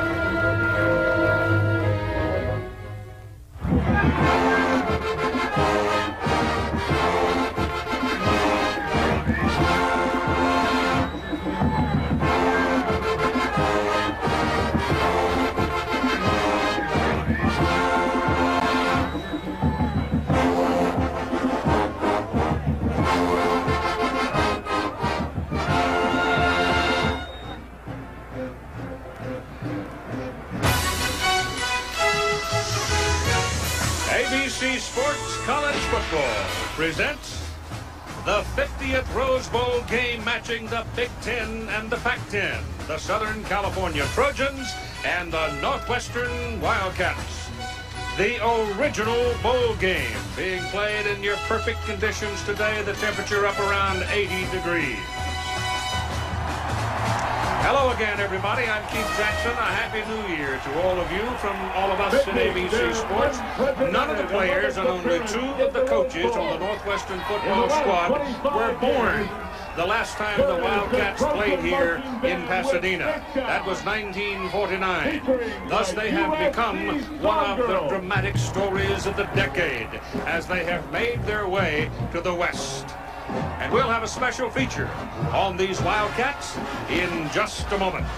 Sports College Football presents the fiftieth Rose Bowl game matching the Big Ten and the Pac ten, the Southern California Trojans and the Northwestern Wildcats. The original bowl game being played in your perfect conditions today, the temperature up around eighty degrees. Hello again, everybody. I'm Keith Jackson. A happy new year to all of you from all of us at A B C Sports. None of the players and only two of the coaches on the Northwestern football squad were born the last time the Wildcats played here in Pasadena. That was nineteen forty-nine. Thus, they have become one of the dramatic stories of the decade as they have made their way to the West. And we'll have a special feature on these Wildcats in just a moment.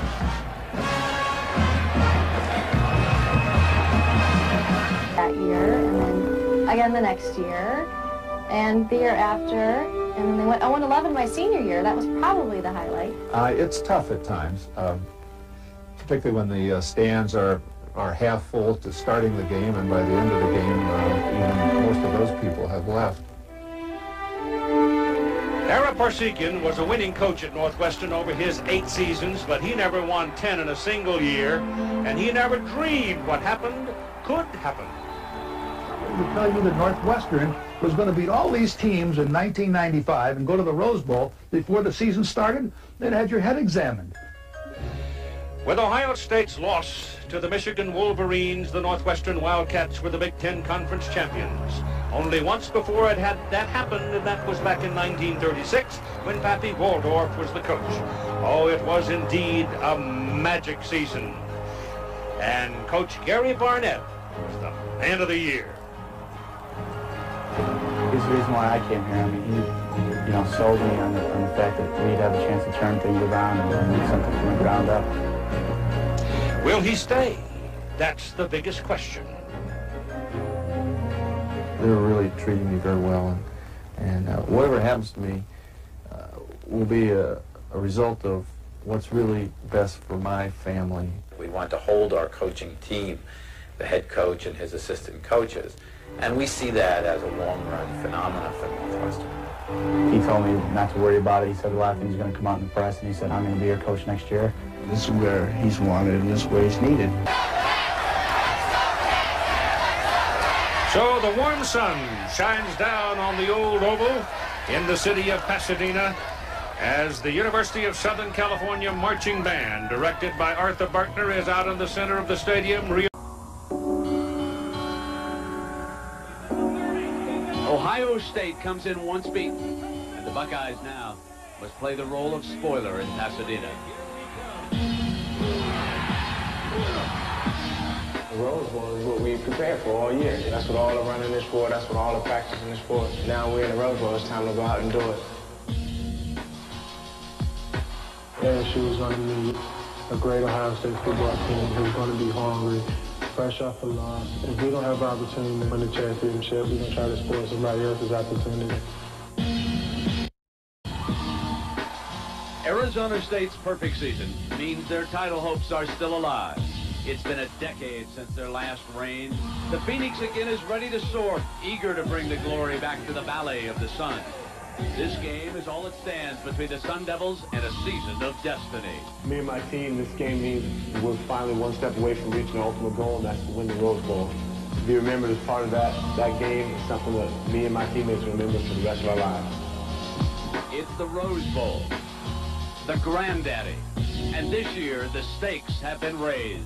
That year, and then again the next year, and the year after, and then they went oh and eleven my senior year. That was probably the highlight. Uh, it's tough at times, um, particularly when the uh, stands are, are half full to starting the game, and by the end of the game, uh, even most of those people have left. Ara Parseghian was a winning coach at Northwestern over his eight seasons, but he never won ten in a single year, and he never dreamed what happened could happen. I would tell you that Northwestern was going to beat all these teams in nineteen ninety-five and go to the Rose Bowl before the season started, then had your head examined. With Ohio State's loss to the Michigan Wolverines, the Northwestern Wildcats were the Big Ten Conference champions. Only once before it had that happened, and that was back in nineteen thirty-six when Pappy Waldorf was the coach. Oh, it was indeed a magic season. And Coach Gary Barnett was the man of the year. He's the reason why I came here. I mean, he, you know, sold me on the, on the fact that we'd have a chance to turn things around and make something from the ground up. Will he stay? That's the biggest question. They were really treating me very well, and, and uh, whatever happens to me uh, will be a, a result of what's really best for my family. We want to hold our coaching team, the head coach and his assistant coaches, and we see that as a long-run phenomenon for Northwestern. He told me not to worry about it. He said a lot of things are going to come out in the press, and he said, I'm going to be your coach next year. This is where he's wanted, and this is where he's needed. So the warm sun shines down on the old oval in the city of Pasadena as the University of Southern California Marching Band, directed by Arthur Bartner, is out in the center of the stadium. Ohio State comes in once beaten, and the Buckeyes now must play the role of spoiler in Pasadena. The Rose Bowl is what we prepared for all year. That's what all the running is for. That's what all the practice in is for. Now we're in the Rose Bowl. It's time to go out and do it. A S U is going to meet a great Ohio State football team who's going to be hungry, fresh off a loss. If we don't have an opportunity to win the championship, we're going to try to spoil somebody else's opportunity. Arizona State's perfect season means their title hopes are still alive. It's been a decade since their last reign. The Phoenix again is ready to soar, eager to bring the glory back to the Valley of the Sun. This game is all that stands between the Sun Devils and a season of destiny. Me and my team, this game means we're finally one step away from reaching the ultimate goal, and that's to win the Rose Bowl. To be remembered as part of that, that game is something that me and my teammates remember for the rest of our lives. It's the Rose Bowl, the granddaddy, and this year the stakes have been raised.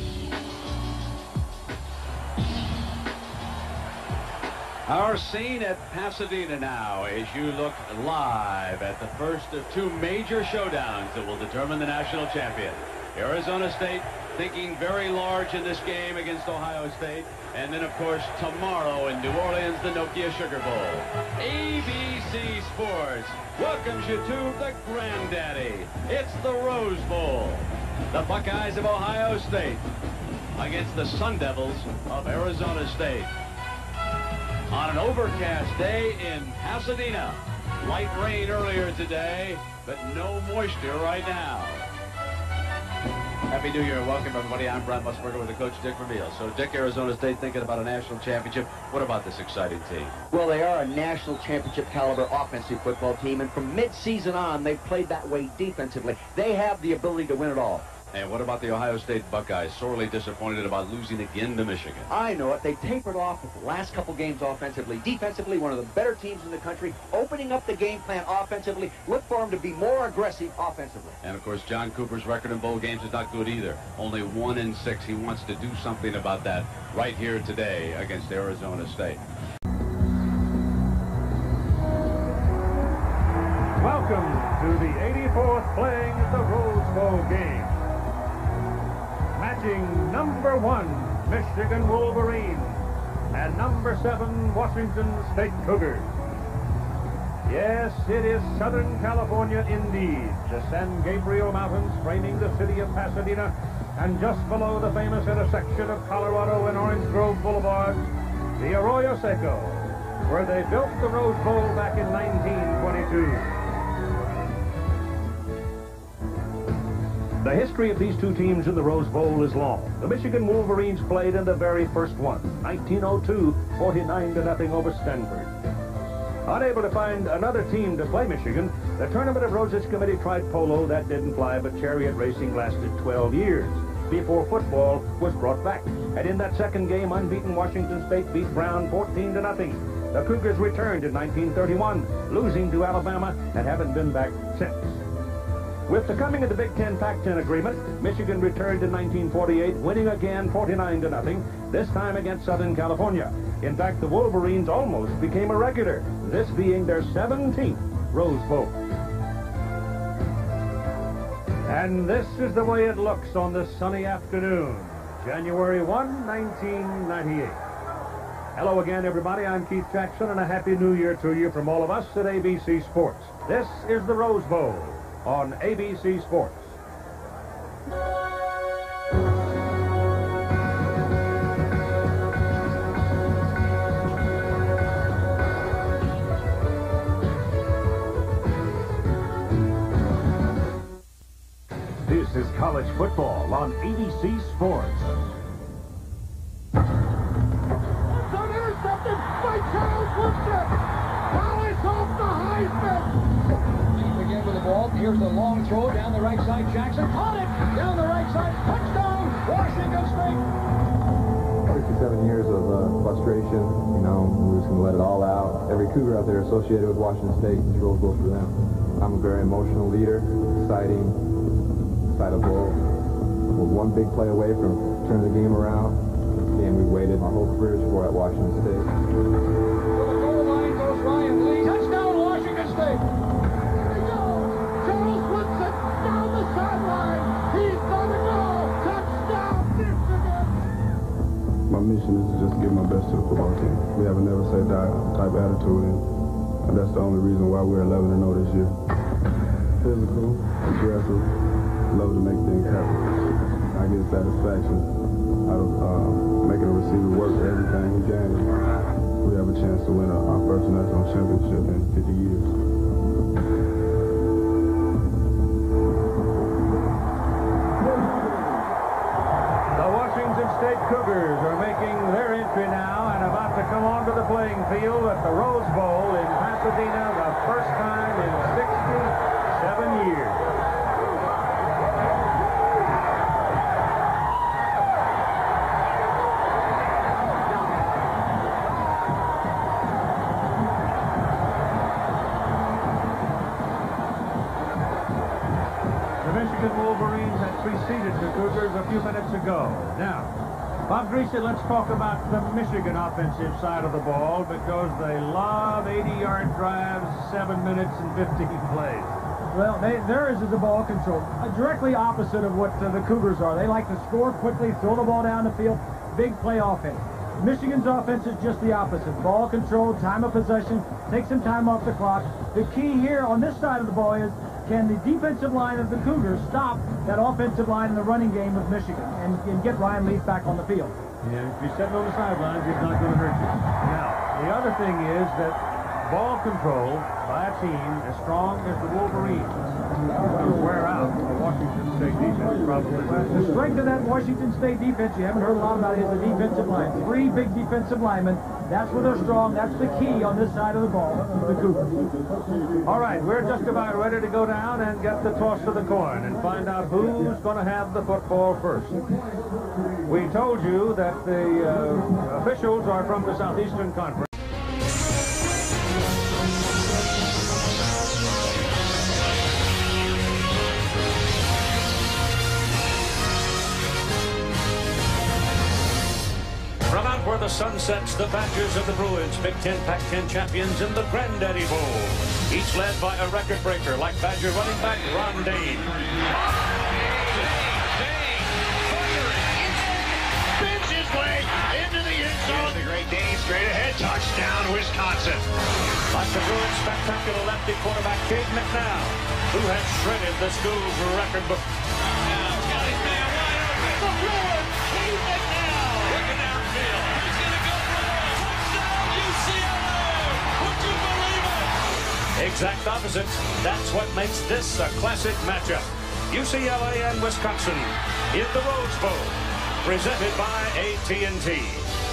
Our scene at Pasadena now as you look live at the first of two major showdowns that will determine the national champion. Arizona State thinking very large in this game against Ohio State. And then, of course, tomorrow in New Orleans, the Nokia Sugar Bowl. A B C Sports welcomes you to the granddaddy. It's the Rose Bowl. The Buckeyes of Ohio State against the Sun Devils of Arizona State. On an overcast day in Pasadena. Light rain earlier today, but no moisture right now. Happy New Year and welcome everybody. I'm Brent Musburger with the coach Dick Vermeil. So Dick, Arizona State thinking about a national championship. What about this exciting team? Well, they are a national championship caliber offensive football team, and from mid-season on, they've played that way defensively. They have the ability to win it all. And what about the Ohio State Buckeyes? Sorely disappointed about losing again to Michigan. I know it. They tapered off with the last couple games offensively. Defensively, one of the better teams in the country. Opening up the game plan offensively. Look for them to be more aggressive offensively. And, of course, John Cooper's record in bowl games is not good either. Only one in six. He wants to do something about that right here today against Arizona State. Welcome to the eighty-fourth playing at the Rose Bowl game. Matching number one, Michigan Wolverines, and number seven, Washington State Cougars. Yes, it is Southern California indeed. The San Gabriel Mountains framing the city of Pasadena, and just below the famous intersection of Colorado and Orange Grove Boulevards, the Arroyo Seco, where they built the Rose Bowl back in nineteen twenty-two. The history of these two teams in the Rose Bowl is long. The Michigan Wolverines played in the very first one, nineteen oh two, forty-nine to nothing over Stanford. Unable to find another team to play Michigan, the Tournament of Roses Committee tried polo. That didn't fly, but chariot racing lasted twelve years before football was brought back. And in that second game, unbeaten Washington State beat Brown fourteen to nothing. The Cougars returned in nineteen thirty-one, losing to Alabama, and haven't been back since. With the coming of the Big Ten Pac ten agreement, Michigan returned in nineteen forty-eight, winning again forty-nine to nothing, this time against Southern California. In fact, the Wolverines almost became a regular, this being their seventeenth Rose Bowl. And this is the way it looks on this sunny afternoon, January first, nineteen ninety-eight. Hello again, everybody. I'm Keith Jackson, and a Happy New Year to you from all of us at A B C Sports. This is the Rose Bowl on A B C Sports. This is college football on A B C Sports. It's an intercepted by Charles Woodson. College off the Heisman. Again with the ball. Here's the long throw down the right side. Jackson caught it down the right side. Touchdown, Washington State. sixty-seven years of uh, frustration. You know, we're just going to let it all out. Every Cougar out there associated with Washington State, this Rose Bowl for them. I'm a very emotional leader. Exciting. Excitable. We're one big play away from turning the game around. And we waited our whole careers for at Washington State. To the goal line goes Ryan Lee. Touchdown, Washington State. My mission is to just give my best to the football team. We have a never say die type attitude, and, and that's the only reason why we're eleven and oh this year. Physical, aggressive, love to make things happen. I get satisfaction out of uh, making a receiver work for everything we game. We have a chance to win our, our first national championship in fifty years. State Cougars are making their entry now and about to come onto the playing field at the Rose Bowl in Pasadena the first time in sixty-seven years. The Michigan Wolverines had preceded the Cougars a few minutes ago. Now, Bob Greasy, let's talk about the Michigan offensive side of the ball, because they love eighty-yard drives, seven minutes and fifteen plays. Well, they, theirs is the ball control, uh, directly opposite of what uh, the Cougars are. They like to score quickly, throw the ball down the field, big play offense. Michigan's offense is just the opposite. Ball control, time of possession, take some time off the clock. The key here on this side of the ball is, can the defensive line of the Cougars stop that offensive line in the running game of Michigan and, and get Ryan Leaf back on the field? Yeah, if you're sitting on the sidelines, it's not going to hurt you. Now, the other thing is that ball control by a team as strong as the Wolverines is going to wear out the Washington State defense, probably. The strength of that Washington State defense, you haven't heard a lot about it, is the defensive line. Three big defensive linemen. That's where they're strong. That's the key on this side of the ball, the Cougars. All right, we're just about ready to go down and get the toss of the coin and find out who's going to have the football first. We told you that the uh, officials are from the Southeastern Conference. From out where the sun sets, the Badgers of the Bruins, Big Ten, Pac ten champions in the Granddaddy Bowl. Each led by a record breaker like Badger running back Ron Dayne. Spins his way into the end zone. The Great Dane straight ahead. Touchdown, Wisconsin. Like the Bruins' spectacular lefty quarterback Cade McNown, who has shredded the school's record book. The Bruins, Cade McNown. Looking downfield. He's going to go for a touchdown, U C L A. Would you believe it? Exact opposites. That's what makes this a classic matchup. U C L A and Wisconsin in the Rose Bowl, presented by A T and T.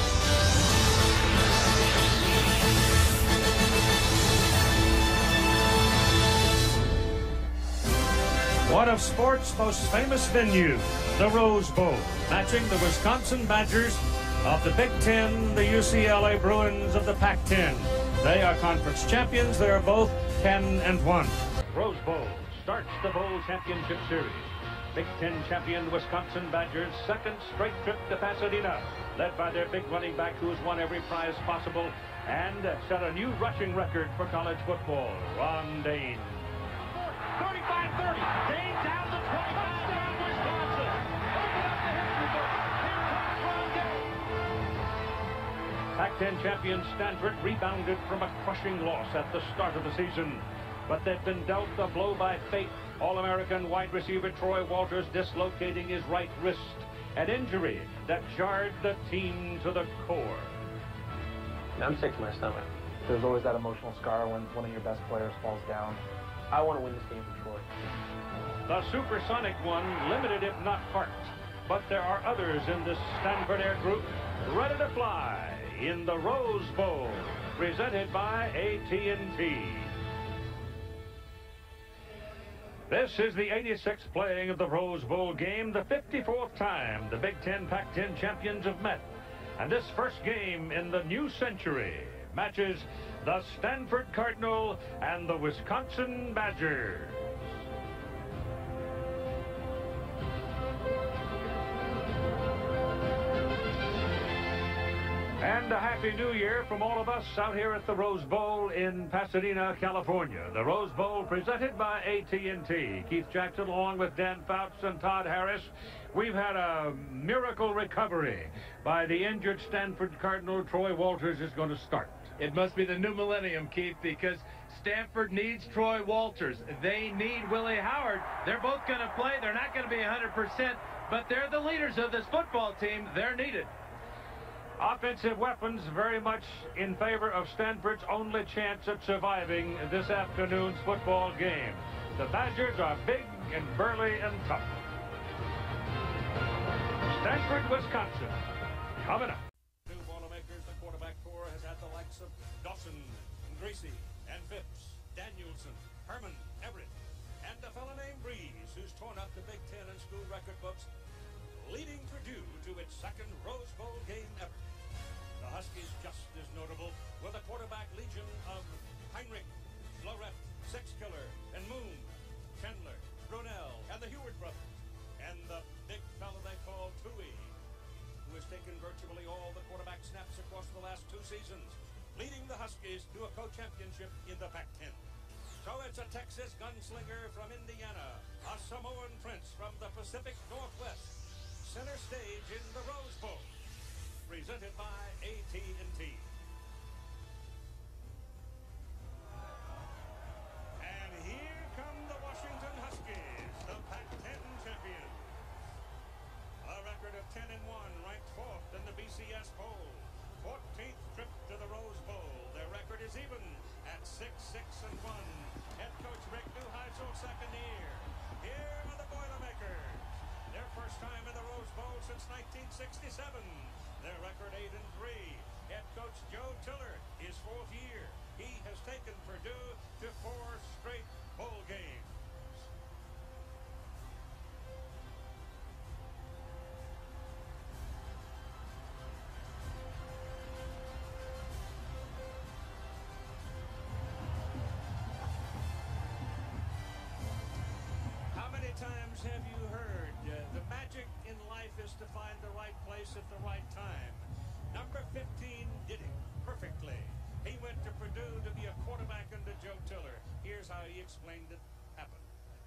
One of sports' most famous venues, the Rose Bowl, matching the Wisconsin Badgers of the Big Ten, the U C L A Bruins of the Pac ten. They are conference champions. They are both ten and one. Rose Bowl starts the bowl championship series. Big Ten champion Wisconsin Badgers, second straight trip to Pasadena, led by their big running back who's won every prize possible and set a new rushing record for college football, Ron Dayne. thirty-five thirty. Dane down the twenty-five down Wisconsin. Open up the history book. Here comes Ron Dayne. Pac ten champion Stanford rebounded from a crushing loss at the start of the season, but they've been dealt a blow by fate. All-American wide receiver Troy Walters dislocating his right wrist, an injury that jarred the team to the core. I'm sick to my stomach. There's always that emotional scar when one of your best players falls down. I want to win this game for Troy. The supersonic one limited if not parked, but there are others in this Stanford Air group ready to fly in the Rose Bowl, presented by A T and T. This is the eighty-sixth playing of the Rose Bowl game, the fifty-fourth time the Big Ten Pac ten champions have met. And this first game in the new century matches the Stanford Cardinal and the Wisconsin Badgers. And a Happy New Year from all of us out here at the Rose Bowl in Pasadena, California. The Rose Bowl presented by A T and T. Keith Jackson along with Dan Fouts and Todd Harris. We've had a miracle recovery by the injured Stanford Cardinal. Troy Walters is going to start. It must be the new millennium, Keith, because Stanford needs Troy Walters. They need Willie Howard. They're both going to play. They're not going to be one hundred percent, but they're the leaders of this football team. They're needed. Offensive weapons very much in favor of Stanford's only chance at surviving this afternoon's football game. The Badgers are big and burly and tough. Stanford, Wisconsin, coming up. New Boilermakers, the quarterback core has had the likes of Dawson, and Gracie, and Phipps, Danielson, Herman, Everett, and a fellow named Breeze, who's torn up the Big Ten and school record books, leading Purdue to its second Rose Bowl game ever. The Huskies just as notable with a quarterback legion of Heinrich, Lorette, Six-Killer, and Moon, Chandler, Brunell, and the Heward brothers, and the big fellow they call Tui, who has taken virtually all the quarterback snaps across the last two seasons, leading the Huskies to a co-championship in the Pac ten. So it's a Texas gunslinger from Indiana, a Samoan prince from the Pacific Northwest, center stage in the Rose Bowl, presented by A T and T. And here come the Washington Huskies, the Pac ten champions. A record of ten and one, ranked fourth in the B C S poll. fourteenth trip to the Rose Bowl. Their record is even at sixty-seven. Their record eight and three. Head coach Joe Tiller, his fourth year. He has taken Purdue to four straight bowl games. How many times have you heard uh, the magic in life is to find the right place at the right time? Number fifteen did it perfectly. He went to Purdue to be a quarterback under Joe Tiller. Here's how he explained it happened.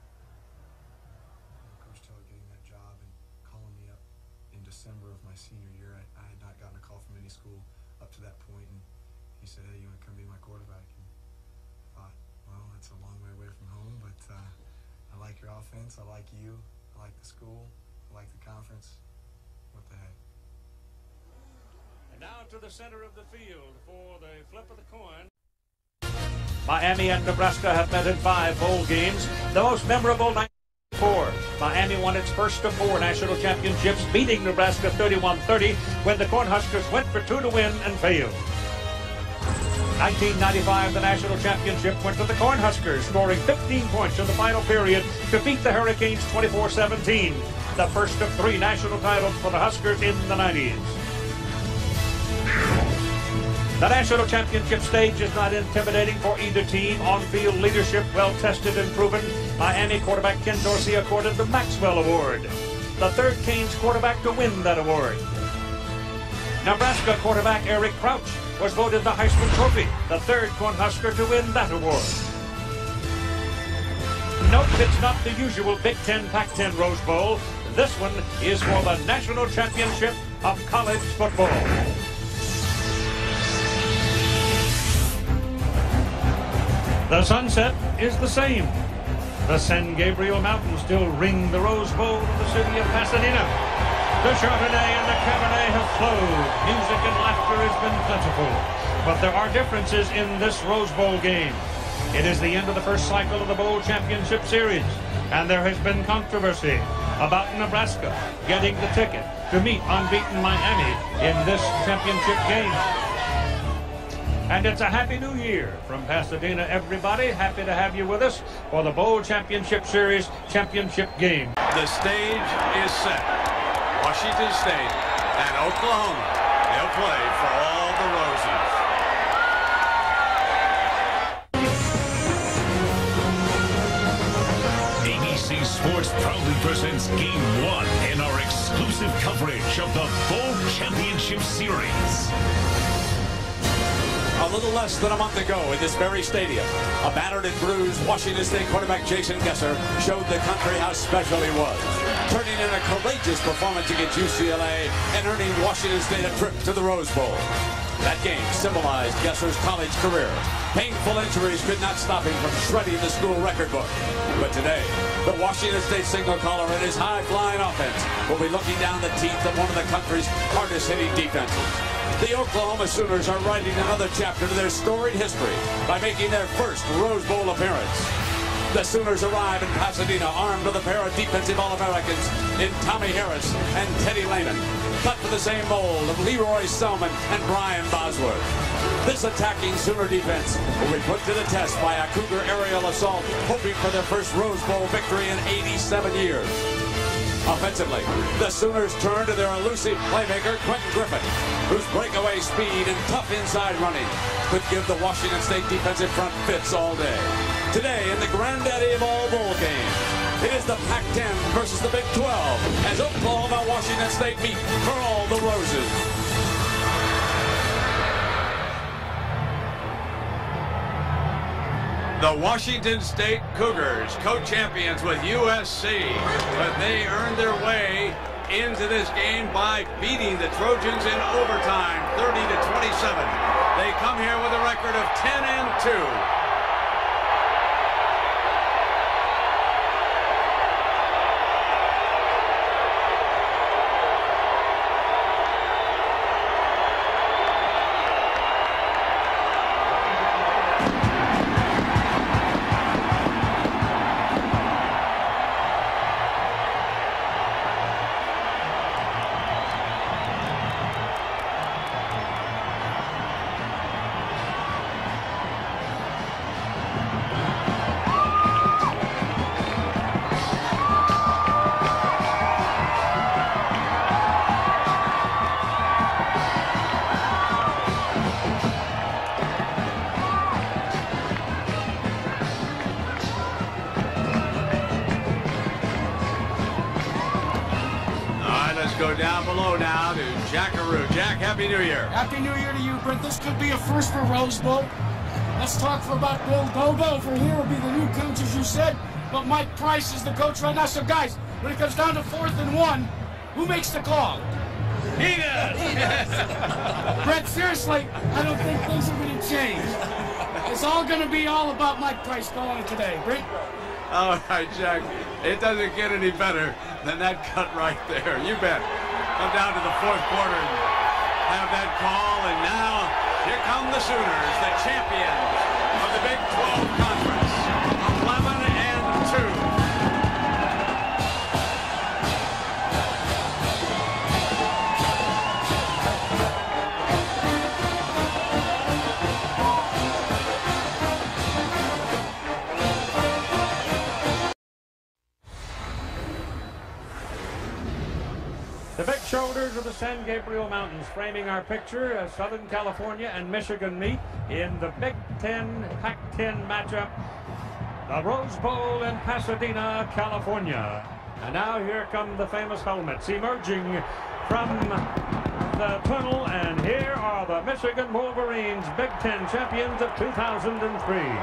Coach Tiller getting that job and calling me up in December of my senior year. I, I had not gotten a call from any school up to that point, and he said, "Hey, you want to come be my quarterback?" And I thought, well, that's a long way away from home, but uh, I like your offense. I like you. I like the school. I like the conference. What the heck? And now to the center of the field for the flip of the coin. Miami and Nebraska have met in five bowl games. The most memorable ninety-four. Miami won its first of four national championships, beating Nebraska thirty-one thirty when the Cornhuskers went for two to win and failed. nineteen ninety-five, the national championship went to the Cornhuskers, scoring fifteen points in the final period to beat the Hurricanes twenty-four seventeen. The first of three national titles for the Huskers in the nineties. The national championship stage is not intimidating for either team. On-field leadership, well-tested and proven. Miami quarterback Ken Dorsey accorded the Maxwell Award, the third Canes quarterback to win that award. Nebraska quarterback Eric Crouch was voted the Heisman Trophy, the third Cornhusker to win that award. Note it's not the usual Big Ten Pac ten Rose Bowl. This one is for the National Championship of College Football. The sunset is the same. The San Gabriel Mountains still ring the Rose Bowl of the city of Pasadena. The Chardonnay and the Cabernet have flowed. Music and laughter has been plentiful. But there are differences in this Rose Bowl game. It is the end of the first cycle of the Bowl Championship Series, and there has been controversy about Nebraska getting the ticket to meet unbeaten Miami in this championship game. And it's a Happy New Year from Pasadena, everybody. Happy to have you with us for the Bowl Championship Series championship game. The stage is set. Washington State and Oklahoma. They'll play for all the roses. A B C Sports proudly presents Game One in our exclusive coverage of the Bowl Championship Series. A little less than a month ago in this very stadium, a battered and bruised Washington State quarterback Jason Gesser showed the country how special he was, turning in a courageous performance against U C L A and earning Washington State a trip to the Rose Bowl. That game symbolized Gesser's college career. Painful injuries could not stop him from shredding the school record book. But today, the Washington State signal caller and his high-flying offense will be looking down the teeth of one of the country's hardest-hitting defenses. The Oklahoma Sooners are writing another chapter to their storied history by making their first Rose Bowl appearance. The Sooners arrive in Pasadena armed with a pair of defensive All-Americans in Tommy Harris and Teddy Lehman, cut for the same mold of Leroy Selman and Brian Bosworth. This attacking Sooner defense will be put to the test by a Cougar aerial assault, hoping for their first Rose Bowl victory in eighty-seven years. Offensively, the Sooners turn to their elusive playmaker, Quentin Griffin, whose breakaway speed and tough inside running could give the Washington State defensive front fits all day. Today, in the granddaddy of all bowl games, it is the Pac ten versus the Big twelve as Oklahoma and Washington State meet for all the roses. The Washington State Cougars, co-champions with U S C, but they earned their way into this game by beating the Trojans in overtime, thirty to twenty-seven. They come here with a record of ten and two. go down below now to Jackaroo. Jack, Happy New Year. Happy New Year to you, Brent. This could be a first for Rose Bowl. Let's talk for about Bill Dogo. Over here will be the new coach, as you said, but Mike Price is the coach right now. So, guys, when it comes down to fourth and one, who makes the call? He does. He does. Brent, seriously, I don't think things are going to change. It's all going to be all about Mike Price calling it today. Brent? All right, Jack. It doesn't get any better than that cut right there. You bet. Come down to the fourth quarter and have that call. And now, here come the Sooners, the champions of the Big twelve Conference. eleven and two. The big shoulders of the San Gabriel Mountains framing our picture as Southern California and Michigan meet in the Big Ten Pac ten matchup, the Rose Bowl in Pasadena, California. And now here come the famous helmets emerging from the tunnel, and here are the Michigan Wolverines, Big Ten champions of two thousand three.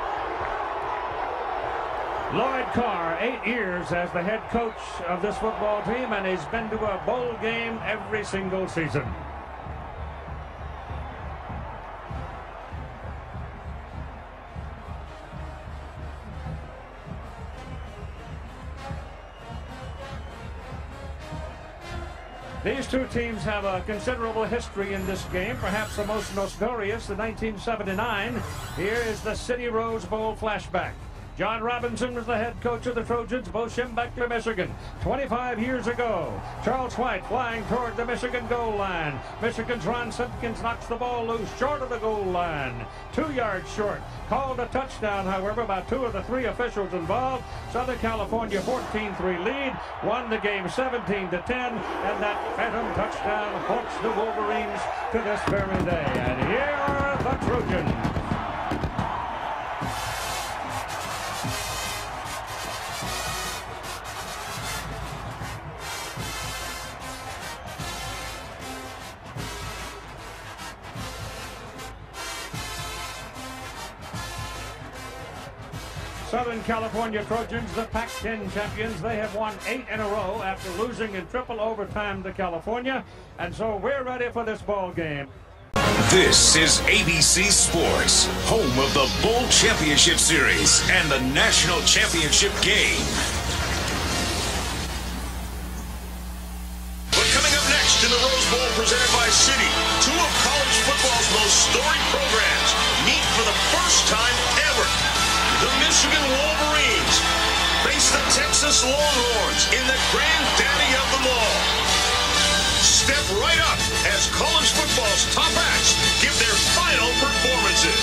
Lloyd Carr, eight years as the head coach of this football team, and he's been to a bowl game every single season. These two teams have a considerable history in this game, perhaps the most notorious in nineteen seventy-nine. Here is the City Rose Bowl flashback. John Robinson was the head coach of the Trojans, Bo Schembechler, Michigan, twenty-five years ago. Charles White flying toward the Michigan goal line. Michigan's Ron Simpkins knocks the ball loose short of the goal line. Two yards short. Called a touchdown, however, by two of the three officials involved. Southern California fourteen three lead, won the game seventeen to ten, and that phantom touchdown haunts the Wolverines to this very day. And here are the Trojans. Southern California Trojans, the Pac ten champions. They have won eight in a row after losing in triple overtime to California. And so we're ready for this ball game. This is A B C Sports, home of the Bowl Championship Series and the National Championship Game. But coming up next in the Rose Bowl presented by Citi, two of college football's most storied programs meet for the first time ever. The Michigan Wolverines face the Texas Longhorns in the granddaddy of them all. Step right up as college football's top acts give their final performances.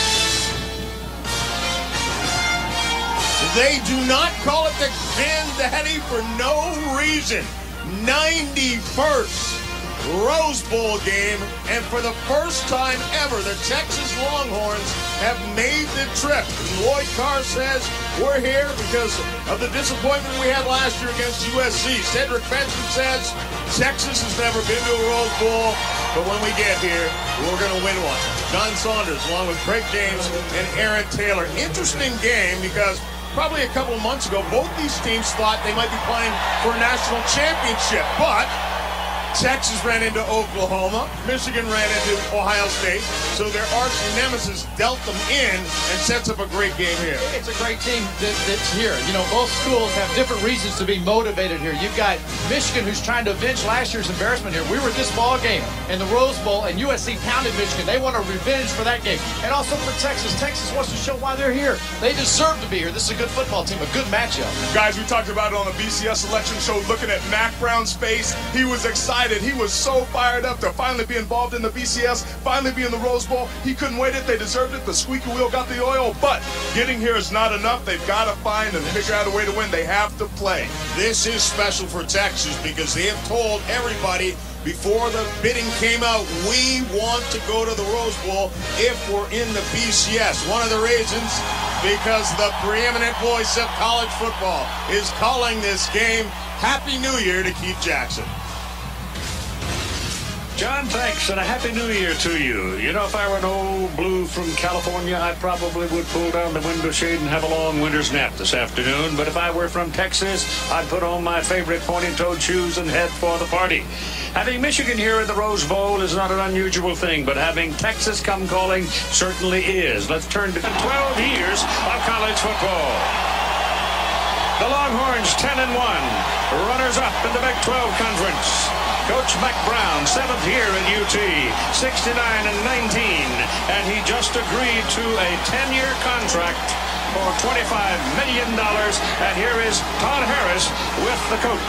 They do not call it the granddaddy for no reason. ninety-first Rose Bowl game, and for the first time ever, the Texas Longhorns have made the trip. Lloyd Carr says we're here because of the disappointment we had last year against U S C. Cedric Benson says Texas has never been to a Rose Bowl, but when we get here, we're going to win one. John Saunders, along with Craig James and Aaron Taylor. Interesting game because probably a couple of months ago, both these teams thought they might be playing for a national championship, but Texas ran into Oklahoma. Michigan ran into Ohio State. So their arch nemesis dealt them in and sets up a great game here. It's a great team that, that's here. You know, both schools have different reasons to be motivated here. You've got Michigan, who's trying to avenge last year's embarrassment here. We were at this ball game in the Rose Bowl, and U S C pounded Michigan. They want a revenge for that game. And also for Texas. Texas wants to show why they're here. They deserve to be here. This is a good football team, a good matchup. Guys, we talked about it on the B C S selection show, looking at Mac Brown's face. He was excited. He was so fired up to finally be involved in the B C S, finally be in the Rose Bowl. He couldn't wait it. They deserved it. The squeaky wheel got the oil. But getting here is not enough. They've got to find and figure out a way to win. They have to play. This is special for Texas because they have told everybody before the bidding came out, we want to go to the Rose Bowl if we're in the B C S. One of the reasons, because the preeminent voice of college football is calling this game Happy New Year to Keith Jackson. John, thanks, and a Happy New Year to you. You know, if I were an old blue from California, I probably would pull down the window shade and have a long winter's nap this afternoon. But if I were from Texas, I'd put on my favorite pointy-toed shoes and head for the party. Having Michigan here at the Rose Bowl is not an unusual thing, but having Texas come calling certainly is. Let's turn to twelve years of college football. The Longhorns ten and one, runners-up in the Big twelve Conference. Coach Mack Brown, seventh year at U T, sixty-nine and nineteen, and he just agreed to a ten-year contract for twenty-five million dollars. And here is Todd Harris with the coach.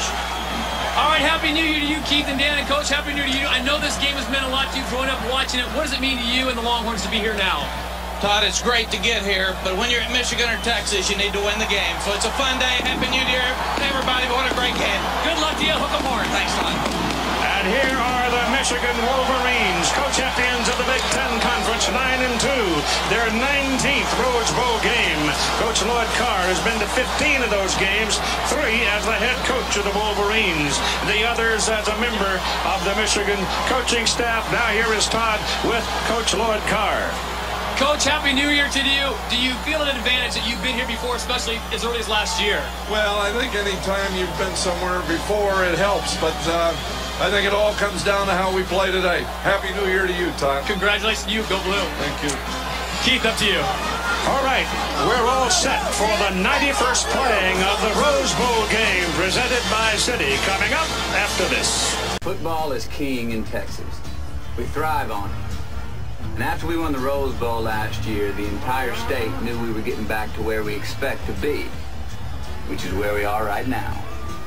All right, Happy New Year to you, Keith and Dan, and Coach, Happy New Year to you. I know this game has meant a lot to you growing up watching it. What does it mean to you and the Longhorns to be here now? Todd, it's great to get here, but when you're at Michigan or Texas, you need to win the game. So it's a fun day. Happy New Year, everybody. What a great game. Good luck to you. Hook 'em hard. Thanks, Todd. And here are the Michigan Wolverines, co-champions of the Big Ten Conference, nine and two. Their nineteenth Rose Bowl game. Coach Lloyd Carr has been to fifteen of those games, three as the head coach of the Wolverines, the others as a member of the Michigan coaching staff. Now here is Todd with Coach Lloyd Carr. Coach, Happy New Year to you. Do you feel an advantage that you've been here before, especially as early as last year? Well, I think any time you've been somewhere before, it helps, but uh, I think it all comes down to how we play today. Happy New Year to you, Todd. Congratulations to you. Go Blue. Thank you. Keith, up to you. All right, we're all set for the ninety-first playing of the Rose Bowl game presented by Citi. Coming up after this. Football is king in Texas. We thrive on it. And after we won the Rose Bowl last year, the entire state knew we were getting back to where we expect to be, which is where we are right now.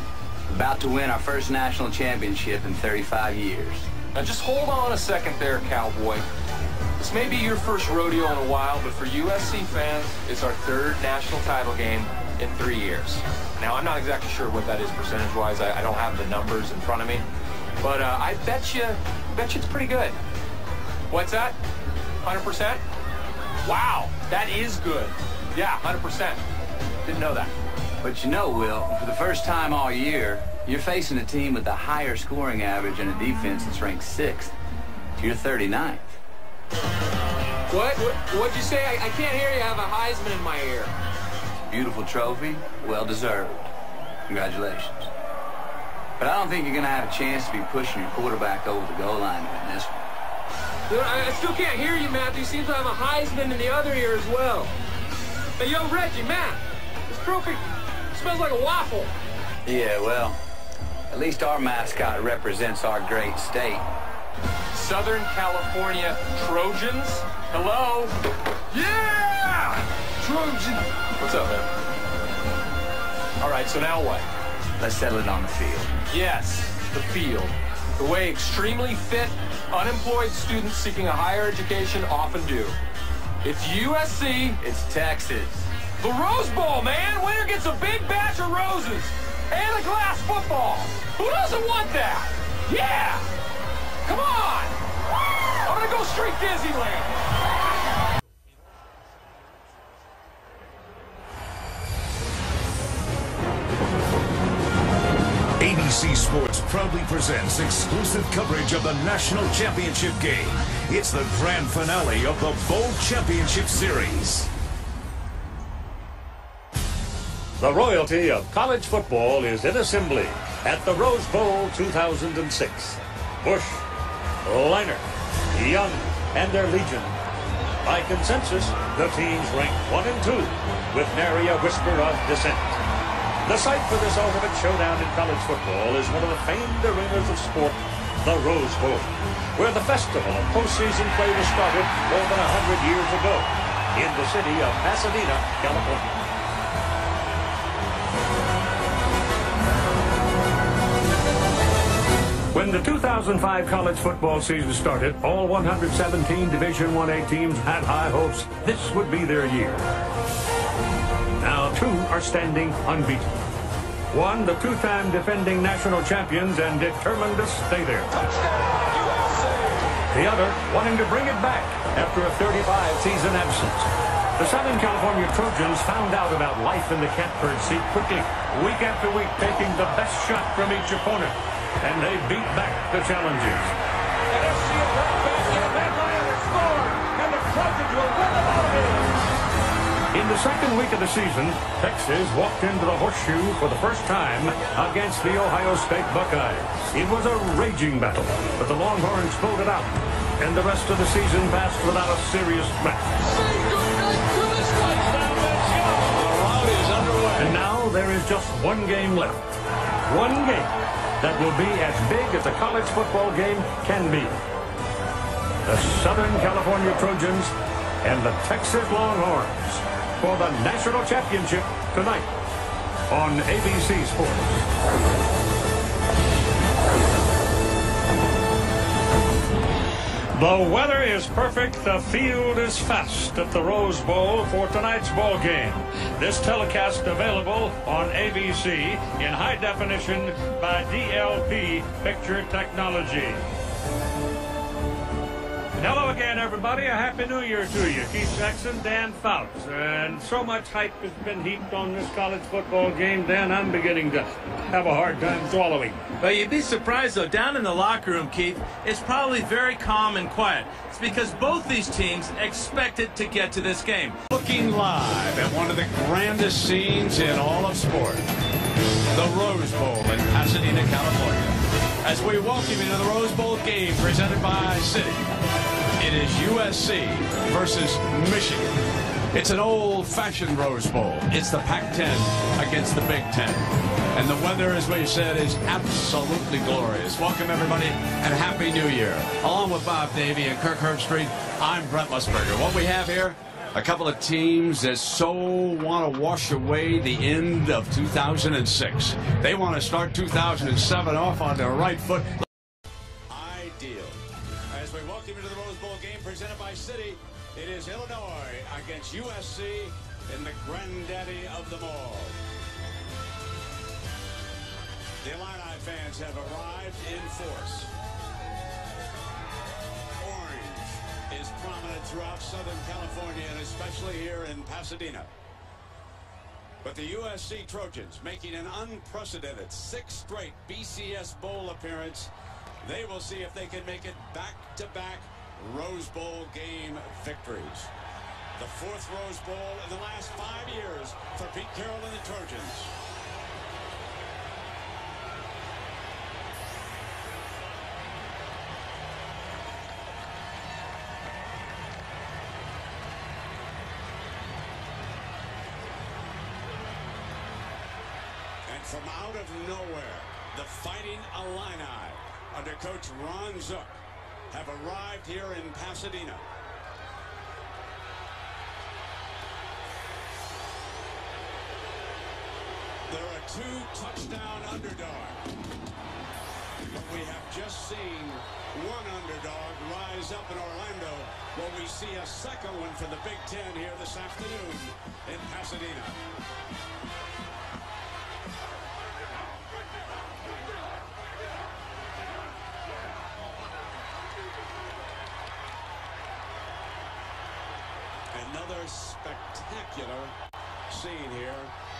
About to win our first national championship in thirty-five years. Now just hold on a second there, Cowboy. This may be your first rodeo in a while, but for U S C fans, it's our third national title game in three years. Now, I'm not exactly sure what that is percentage-wise. I, I don't have the numbers in front of me. But uh, I bet you, bet you it's pretty good. What's that? one hundred percent? Wow, that is good. Yeah, one hundred percent. Didn't know that. But you know, Will, for the first time all year, you're facing a team with a higher scoring average and a defense that's ranked sixth. You're thirty-ninth. What? what? What'd you say? I, I can't hear you. I have a Heisman in my ear. Beautiful trophy, well deserved. Congratulations. But I don't think you're going to have a chance to be pushing your quarterback over the goal line in this one. Dude, I, I still can't hear you, Matthew. Seems to have a Heisman in the other ear as well. Hey, yo, Reggie, Matt, this trophy smells like a waffle. Yeah, well, at least our mascot represents our great state. Southern California Trojans? Hello? Yeah! Trojan! What's up, man? All right, so now what? Let's settle it on the field. Yes, the field. The way extremely fit, unemployed students seeking a higher education often do. It's U S C. It's Texas. The Rose Bowl, man. Winner gets a big batch of roses and a glass football. Who doesn't want that? Yeah! Come on! I'm gonna go straight Disneyland. A B C Sports proudly presents exclusive coverage of the National Championship game. It's the grand finale of the Bowl Championship Series. The royalty of college football is in assembly at the Rose Bowl two thousand six. Bush, Liner, Young, and their legion. By consensus, the teams ranked one and two, with nary a whisper of dissent. The site for this ultimate showdown in college football is one of the famed arenas of sport, the Rose Bowl, where the festival of postseason play was started more than a hundred years ago in the city of Pasadena, California. When the two thousand five college football season started, all one hundred seventeen Division one A teams had high hopes this would be their year. Now two are standing unbeaten. One, the two-time defending national champions and determined to stay there. The other, wanting to bring it back after a thirty-five season absence. The Southern California Trojans found out about life in the catbird seat quickly, week after week taking the best shot from each opponent. And they beat back the challenges. In the second week of the season, Texas walked into the horseshoe for the first time against the Ohio State Buckeyes. It was a raging battle, but the Longhorns pulled it out, and the rest of the season passed without a serious threat. And now there is just one game left. One game that will be as big as a college football game can be. The Southern California Trojans and the Texas Longhorns for the national championship tonight on A B C Sports. The weather is perfect. The field is fast at the Rose Bowl for tonight's ball game. This telecast available on A B C in high definition by D L P Picture Technology. Hello again, everybody. A Happy New Year to you. Keith Jackson, Dan Fouts. And so much hype has been heaped on this college football game, Dan, I'm beginning to have a hard time swallowing. Well, you'd be surprised, though. Down in the locker room, Keith, it's probably very calm and quiet. It's because both these teams expected to get to this game. Looking live at one of the grandest scenes in all of sport, the Rose Bowl in Pasadena, California. As we welcome you to the Rose Bowl game presented by City. It is U S C versus Michigan. It's an old-fashioned Rose Bowl. It's the Pac ten against the Big Ten. And the weather, as we said, is absolutely glorious. Welcome, everybody, and Happy New Year. Along with Bob Davey and Kirk Herbstreit, I'm Brent Musburger. What we have here, a couple of teams that so want to wash away the end of two thousand six. They want to start two thousand seven off on their right foot. Ideal. As we welcome you to the Rose Bowl game presented by City, it is Illinois against U S C in the granddaddy of them all. The Illini fans have arrived in force. Orange is prominent throughout Southern California and especially here in Pasadena. But the U S C Trojans making an unprecedented sixth straight B C S Bowl appearance. They will see if they can make it back-to-back Rose Bowl game victories. The fourth Rose Bowl in the last five years for Pete Carroll and the Trojans. And from out of nowhere, the Fighting Illini, under Coach Ron Zook, have arrived here in Pasadena. They're a two-touchdown underdog. But we have just seen one underdog rise up in Orlando. Will we see a second one for the Big Ten here this afternoon in Pasadena? Another spectacular scene here.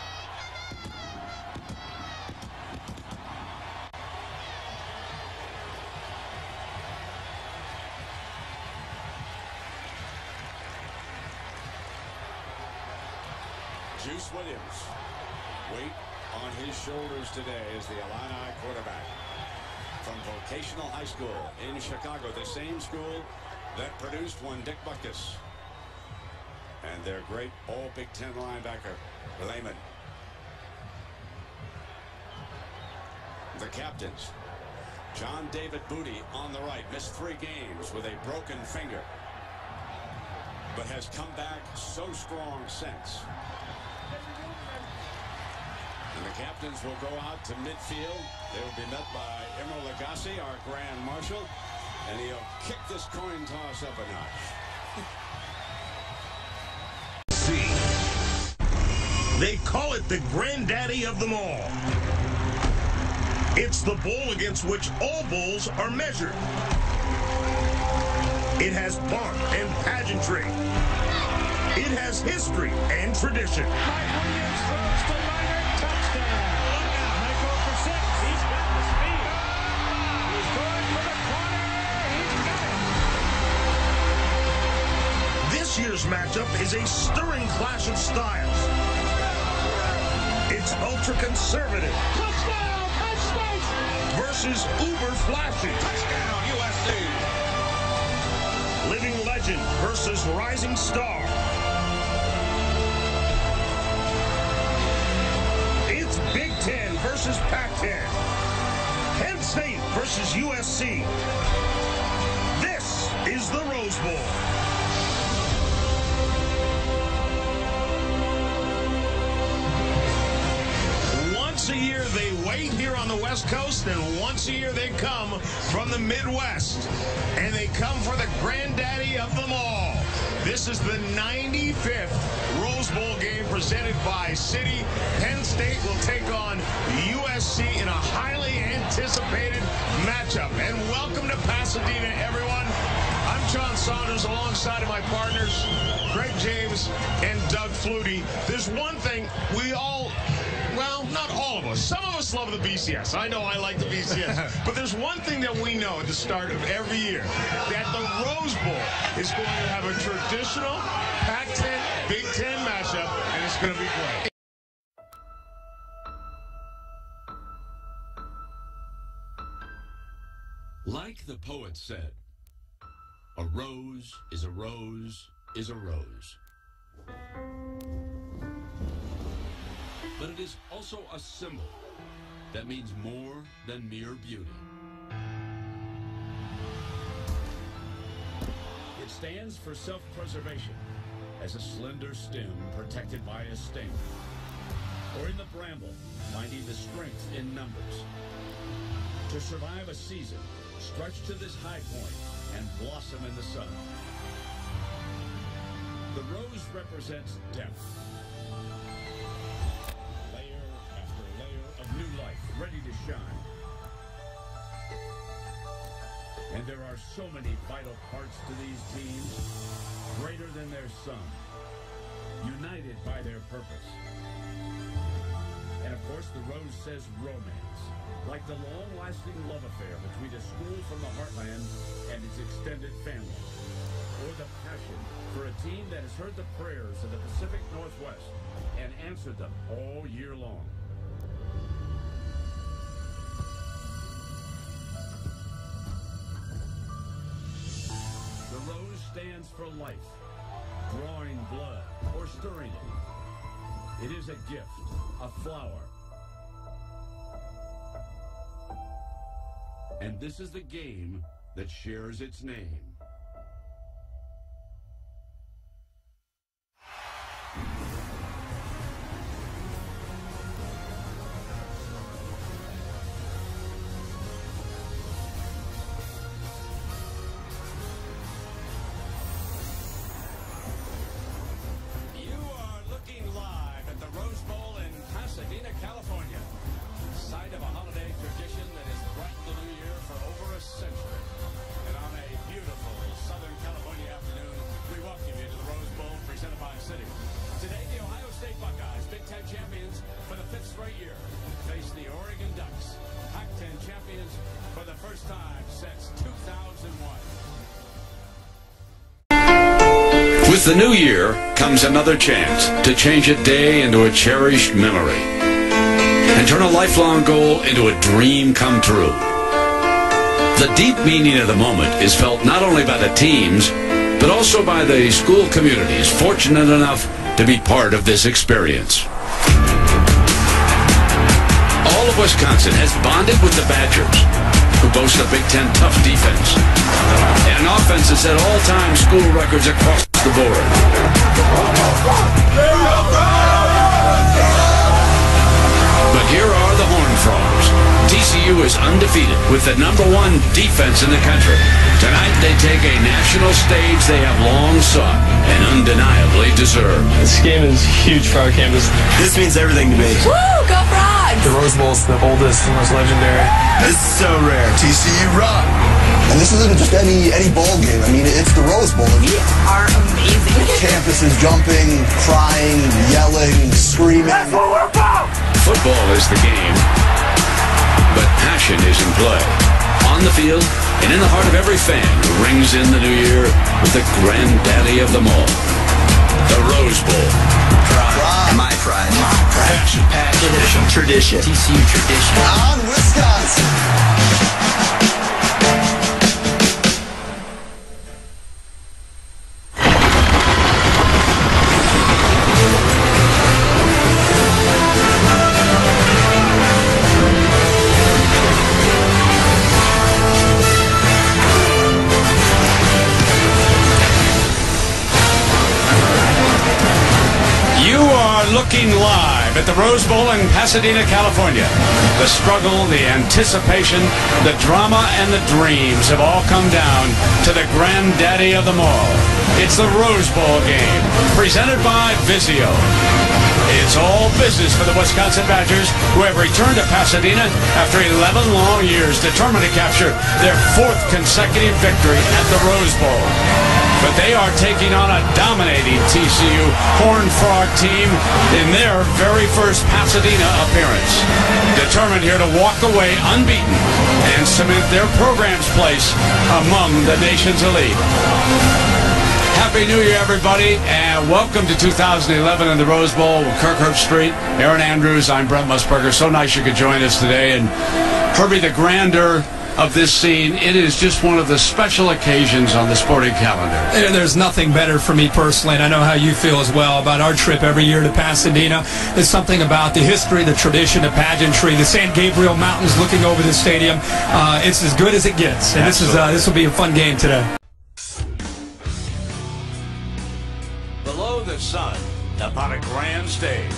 Juice Williams, weight on his shoulders today as the Illini quarterback from Vocational High School in Chicago, the same school that produced one Dick Butkus. And their great all Big Ten linebacker, Lehman. The captains, John David Booty on the right, missed three games with a broken finger, but has come back so strong since. And the captains will go out to midfield. They will be met by Emeril Lagasse, our Grand Marshal, and he'll kick this coin toss up a notch. They call it the granddaddy of them all. It's the bowl against which all bowls are measured. It has pomp and pageantry. It has history and tradition. Mike Williams throws to Leonard, touchdown. Look out, might go for six. He's got the speed. He's going for the corner. He's got it. This year's matchup matchup is a stirring clash of styles. It's ultra-conservative versus uber-flashy. Touchdown, U S C. Living legend versus rising star. It's Big Ten versus Pac ten. Penn State versus U S C. This is the Rose Bowl. Once a year they wait here on the West Coast, and once a year they come from the Midwest. And they come for the granddaddy of them all. This is the ninety-fifth Rose Bowl game presented by City. Penn State will take on U S C in a highly anticipated matchup. And welcome to Pasadena, everyone. I'm John Saunders alongside of my partners, Greg James and Doug Flutie. There's one thing we all, well, not all of us. Some of us love the B C S. I know I like the B C S. But there's one thing that we know at the start of every year, that the Rose Bowl is going to have a traditional Pac ten, Big Ten matchup, and it's going to be great. Like the poet said, a rose is a rose is a rose. But it is also a symbol that means more than mere beauty. It stands for self-preservation, as a slender stem protected by a sting, or in the bramble, finding the strength in numbers. To survive a season, stretch to this high point and blossom in the sun. The rose represents depth. Layer after layer of new life ready to shine. And there are so many vital parts to these teams, greater than their sum, united by their purpose. And of course, the rose says romance, like the long-lasting love affair between a school from the heartland and its extended family, or the passion for a team that has heard the prayers of the Pacific Northwest and answered them all year long. The rose stands for life, drawing blood or stirring it. It is a gift, a flower. And this is the game that shares its name. You are looking live at the Rose Bowl in Pasadena, California. Site of a holiday tradition that has brightened the new year for over a century. And on a beautiful Southern California afternoon, we welcome you to the Rose Bowl presented by City. Today, the Ohio State Buckeyes, Big Ten champions for the fifth straight year, face the Oregon Ducks, Pac ten champions for the first time since two thousand one. With the new year comes another chance to change a day into a cherished memory and turn a lifelong goal into a dream come true. The deep meaning of the moment is felt not only by the teams, but also by the school communities fortunate enough to be part of this experience. All of Wisconsin has bonded with the Badgers, who boast a Big Ten tough defense, and an offense that set all-time school records across the board. But here are the Horned Frogs. T C U is undefeated with the number one defense in the country. Tonight they take a national stage they have long sought and undeniably deserve. This game is huge for our campus. This means everything to me. Woo! Go Frogs! The Rose Bowl is the oldest and most legendary. This is so rare. T C U rock. And this isn't just any any ball game. I mean, it's the Rose Bowl. We are amazing. Campus is jumping, crying, yelling, screaming. That's what we're about! Football is the game, but passion is in play. On the field and in the heart of every fan who rings in the new year with the granddaddy of them all. The Rose Bowl. Pride. My pride. My pride. Passion. Passion. Tradition. Tradition. T C U tradition. On Wisconsin. Looking live at the Rose Bowl in Pasadena, California. The struggle, the anticipation, the drama, and the dreams have all come down to the granddaddy of them all. It's the Rose Bowl game, presented by Vizio. It's all business for the Wisconsin Badgers, who have returned to Pasadena after eleven long years, determined to capture their fourth consecutive victory at the Rose Bowl. But they are taking on a dominating T C U Horned Frog team in their very first Pasadena appearance. Determined here to walk away unbeaten and cement their program's place among the nation's elite. Happy New Year, everybody, and welcome to two thousand eleven in the Rose Bowl with Kirk Herbstreit, Aaron Andrews. I'm Brent Musburger. So nice you could join us today. And Herbie, the grandeur of this scene, it is just one of the special occasions on the sporting calendar. And there's nothing better for me personally, and I know how you feel as well about our trip every year to Pasadena. There's something about the history, the tradition, the pageantry, the San Gabriel Mountains looking over the stadium. Uh, it's as good as it gets, and this is uh, this will be a fun game today. Below the sun, upon a grand stage,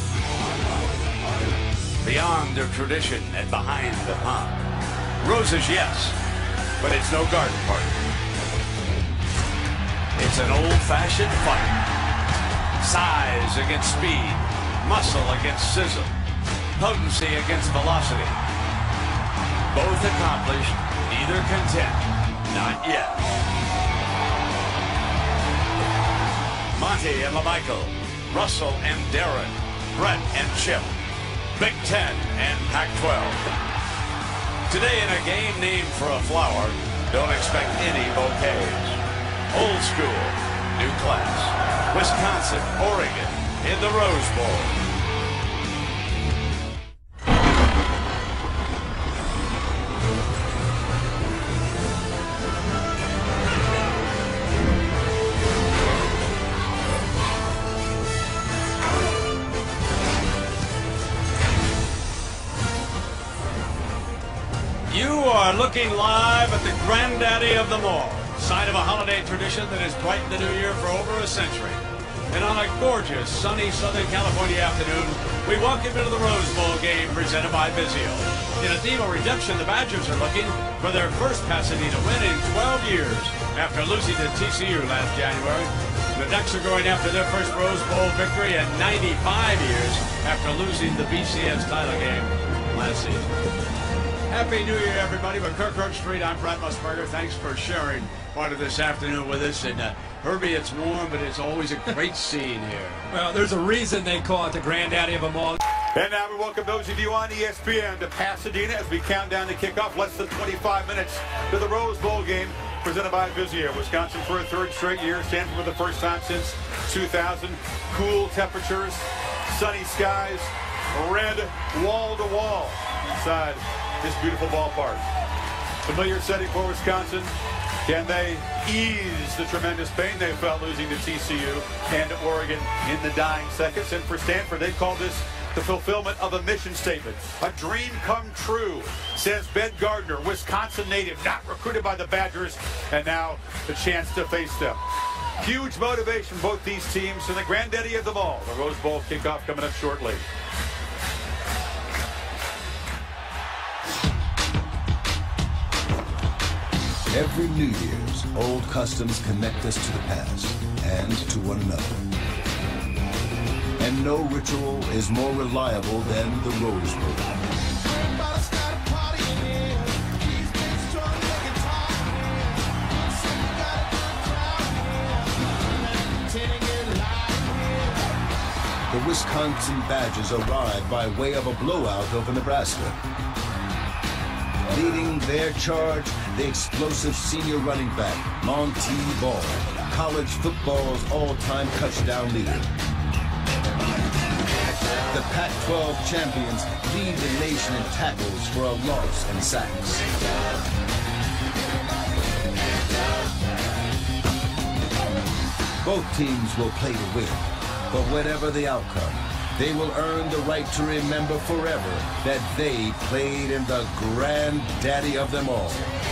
beyond their tradition and behind the pomp. Roses, yes, but it's no garden party. It's an old-fashioned fight. Size against speed, muscle against sizzle, potency against velocity. Both accomplished, neither content, not yet. Monty and LaMichael, Russell and Darren, Brett and Chip, Big Ten and Pac twelve. Today in a game named for a flower, don't expect any bouquets. Old school, new class. Wisconsin, Oregon, in the Rose Bowl. You are looking live at the granddaddy of them all, sign of a holiday tradition that has brightened the new year for over a century. And on a gorgeous, sunny Southern California afternoon, we welcome you to the Rose Bowl game presented by Vizio. In a theme of redemption, the Badgers are looking for their first Pasadena win in twelve years after losing to T C U last January. The Ducks are going after their first Rose Bowl victory in ninety-five years after losing the B C S title game last season. Happy New Year, everybody. With Kirk Herbstreit, I'm Brent Musburger. Thanks for sharing part of this afternoon with us. And uh, Herbie, it's warm, but it's always a great scene here. Well, there's a reason they call it the granddaddy of them all. And now we welcome those of you on E S P N to Pasadena as we count down to kickoff. Less than twenty-five minutes to the Rose Bowl game presented by Vizio. Wisconsin for a third straight year, standing for the first time since two thousand. Cool temperatures, sunny skies, red wall to wall inside this beautiful ballpark. Familiar setting for Wisconsin. Can they ease the tremendous pain they felt losing to T C U and Oregon in the dying seconds? And for Stanford, they call this the fulfillment of a mission statement. A dream come true, says Ben Gardner, Wisconsin native, not recruited by the Badgers, and now the chance to face them. Huge motivation, both these teams, and the granddaddy of them all. The Rose Bowl kickoff coming up shortly. Every New Year's, old customs connect us to the past and to one another. And no ritual is more reliable than the Rose Bowl. The Wisconsin Badgers arrived by way of a blowout over Nebraska. Leading their charge, the explosive senior running back, Monty Ball. college football's all-time touchdown leader. The Pac twelve champions lead the nation in tackles for a loss and sacks. Both teams will play to win, but whatever the outcome, they will earn the right to remember forever that they played in the granddaddy of them all.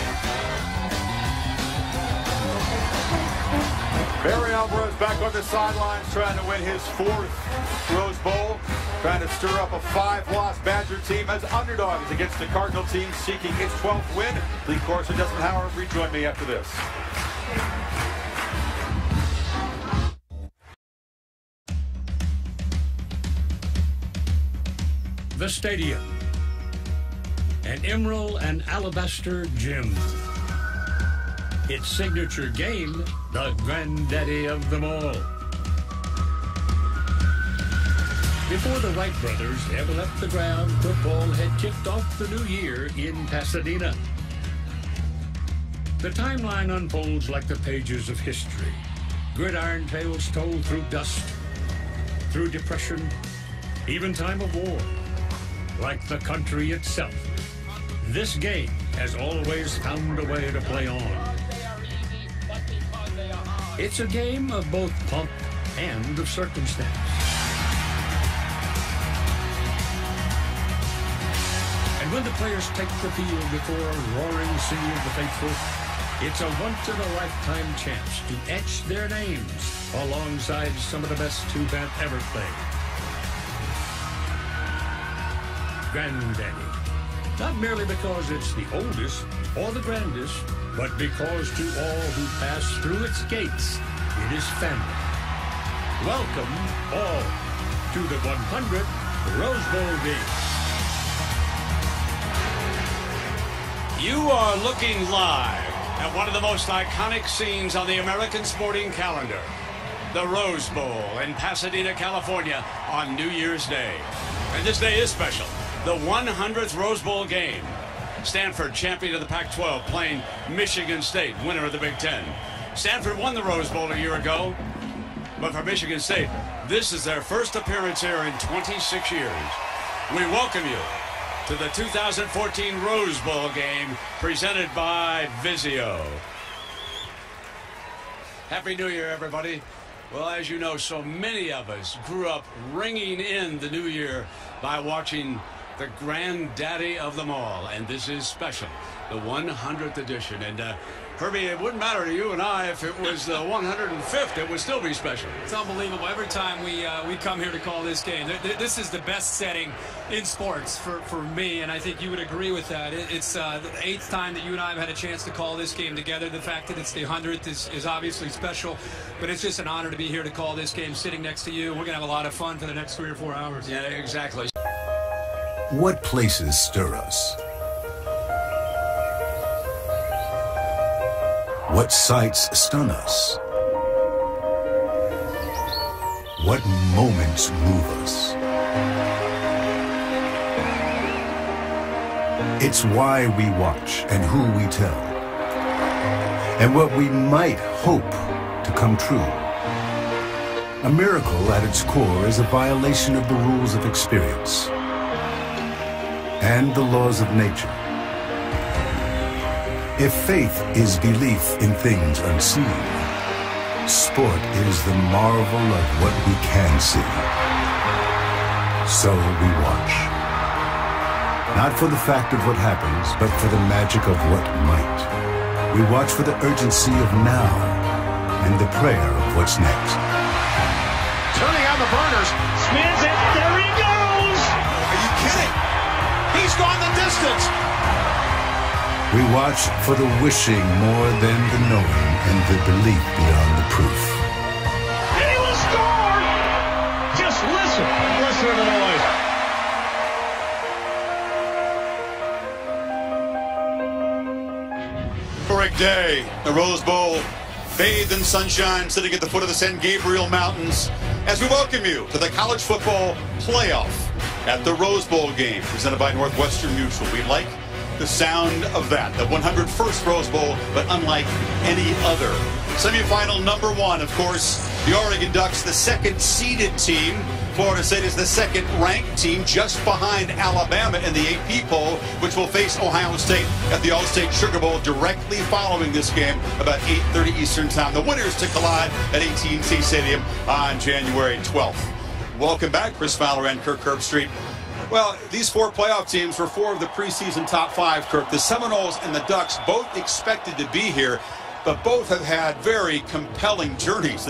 Barry Alvarez back on the sidelines trying to win his fourth Rose Bowl, trying to stir up a five-loss Badger team as underdogs against the Cardinal team seeking its twelfth win. Lee Corso, Desmond Howard, rejoin me after this. The stadium, an emerald and alabaster gem. Its signature game, the granddaddy of them all. Before the Wright brothers ever left the ground, football had kicked off the new year in Pasadena. The timeline unfolds like the pages of history. Gridiron tales told through dust, through depression, even time of war. Like the country itself, this game has always found a way to play on. It's a game of both pomp and of circumstance. And when the players take the field before a roaring sea of the faithful, it's a once-in-a-lifetime chance to etch their names alongside some of the best who've ever played. Granddaddy. Not merely because it's the oldest or the grandest, but because to all who pass through its gates, it is family. Welcome all to the one hundredth Rose Bowl game. You are looking live at one of the most iconic scenes on the American sporting calendar, the Rose Bowl in Pasadena, California on New Year's Day. And this day is special. The one hundredth Rose Bowl game. Stanford, champion of the Pac twelve, playing Michigan State, winner of the Big Ten. Stanford won the Rose Bowl a year ago, but for Michigan State, this is their first appearance here in twenty-six years. We welcome you to the two thousand fourteen Rose Bowl game presented by Vizio. Happy New Year, everybody. Well, as you know, so many of us grew up ringing in the new year by watching the granddaddy of them all, and this is special, the one hundredth edition. And uh, Herbie, it wouldn't matter to you and I if it was the one hundred fifth, it would still be special. It's unbelievable. Every time we uh, we come here to call this game, th th this is the best setting in sports for, for me, and I think you would agree with that. It, it's uh, the eighth time that you and I have had a chance to call this game together. The fact that it's the hundredth is, is obviously special, but it's just an honor to be here to call this game sitting next to you. We're going to have a lot of fun for the next three or four hours. Yeah, exactly. What places stir us? What sights stun us? What moments move us? It's why we watch and who we tell, and what we might hope to come true. A miracle at its core is a violation of the rules of experience and the laws of nature. If faith is belief in things unseen, sport is the marvel of what we can see. So we watch. Not for the fact of what happens, but for the magic of what might. We watch for the urgency of now and the prayer of what's next. Turning on the burners, spins it, there he goes! Are you kidding? He's gone the distance! We watch for the wishing more than the knowing and the belief beyond the proof. And he will score! Just listen. Listen to the noise. Historic day, the Rose Bowl, bathed in sunshine, sitting at the foot of the San Gabriel Mountains, as we welcome you to the college football playoff at the Rose Bowl game, presented by Northwestern Mutual. We'd like the sound of that. The one hundred first Rose Bowl, but unlike any other. Semifinal number one, of course, the Oregon Ducks, the second seeded team. Florida State is the second ranked team, just behind Alabama in the A P poll, which will face Ohio State at the All-State Sugar Bowl directly following this game about eight thirty Eastern Time. The winners to collide at A T and T Stadium on January twelfth. Welcome back, Chris Fowler and Kirk Herbstreit. Well, these four playoff teams were four of the preseason top five, Kirk. The Seminoles and the Ducks both expected to be here, but both have had very compelling journeys.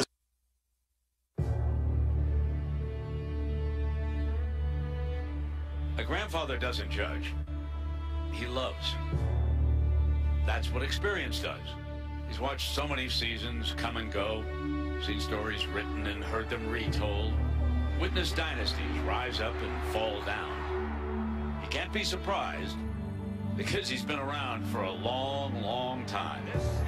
A grandfather doesn't judge. He loves. That's what experience does. He's watched so many seasons come and go, seen stories written and heard them retold, witnessed dynasties rise up and fall down. He can't be surprised because he's been around for a long, long time.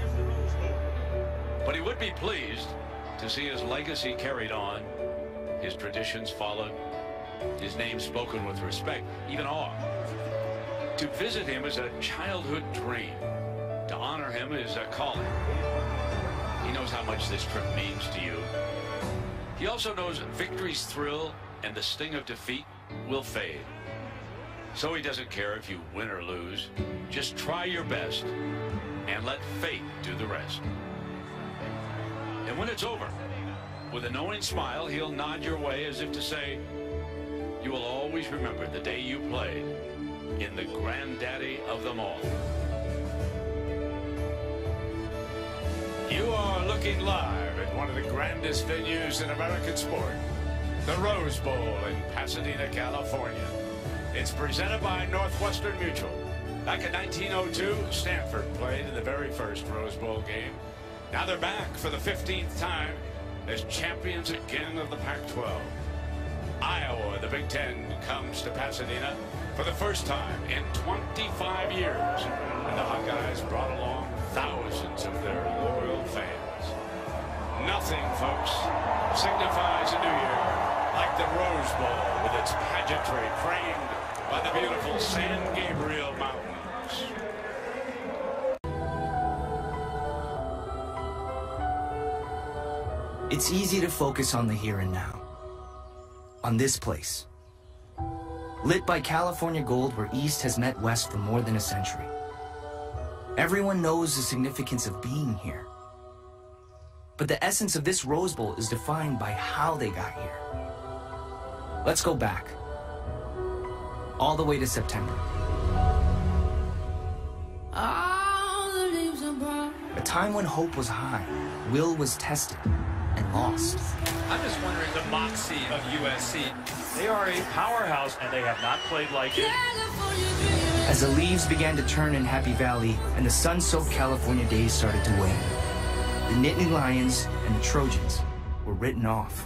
But he would be pleased to see his legacy carried on, his traditions followed, his name spoken with respect, even awe. To visit him is a childhood dream. To honor him is a calling. He knows how much this trip means to you. He also knows victory's thrill and the sting of defeat will fade. So he doesn't care if you win or lose. Just try your best and let fate do the rest. And when it's over, with a knowing smile, he'll nod your way as if to say, you will always remember the day you played in the granddaddy of them all. You are looking live at one of the grandest venues in American sport, the Rose Bowl in Pasadena, California. It's presented by Northwestern Mutual. Back in nineteen oh two, Stanford played in the very first Rose Bowl game. Now they're back for the fifteenth time as champions again of the Pac twelve. Iowa, the Big Ten, comes to Pasadena for the first time in twenty-five years. And the Hawkeyes brought along thousands of their loyal fans. Nothing, folks, signifies a new year like the Rose Bowl with its pageantry framed by the beautiful San Gabriel Mountains. It's easy to focus on the here and now. On this place. Lit by California gold where East has met West for more than a century. Everyone knows the significance of being here. But the essence of this Rose Bowl is defined by how they got here. Let's go back. All the way to September. A time when hope was high, will was tested, and lost. I'm just wondering the moxie of U S C. They are a powerhouse, and they have not played like it. As the leaves began to turn in Happy Valley and the sun-soaked California days started to wane, the Nittany Lions and the Trojans were written off.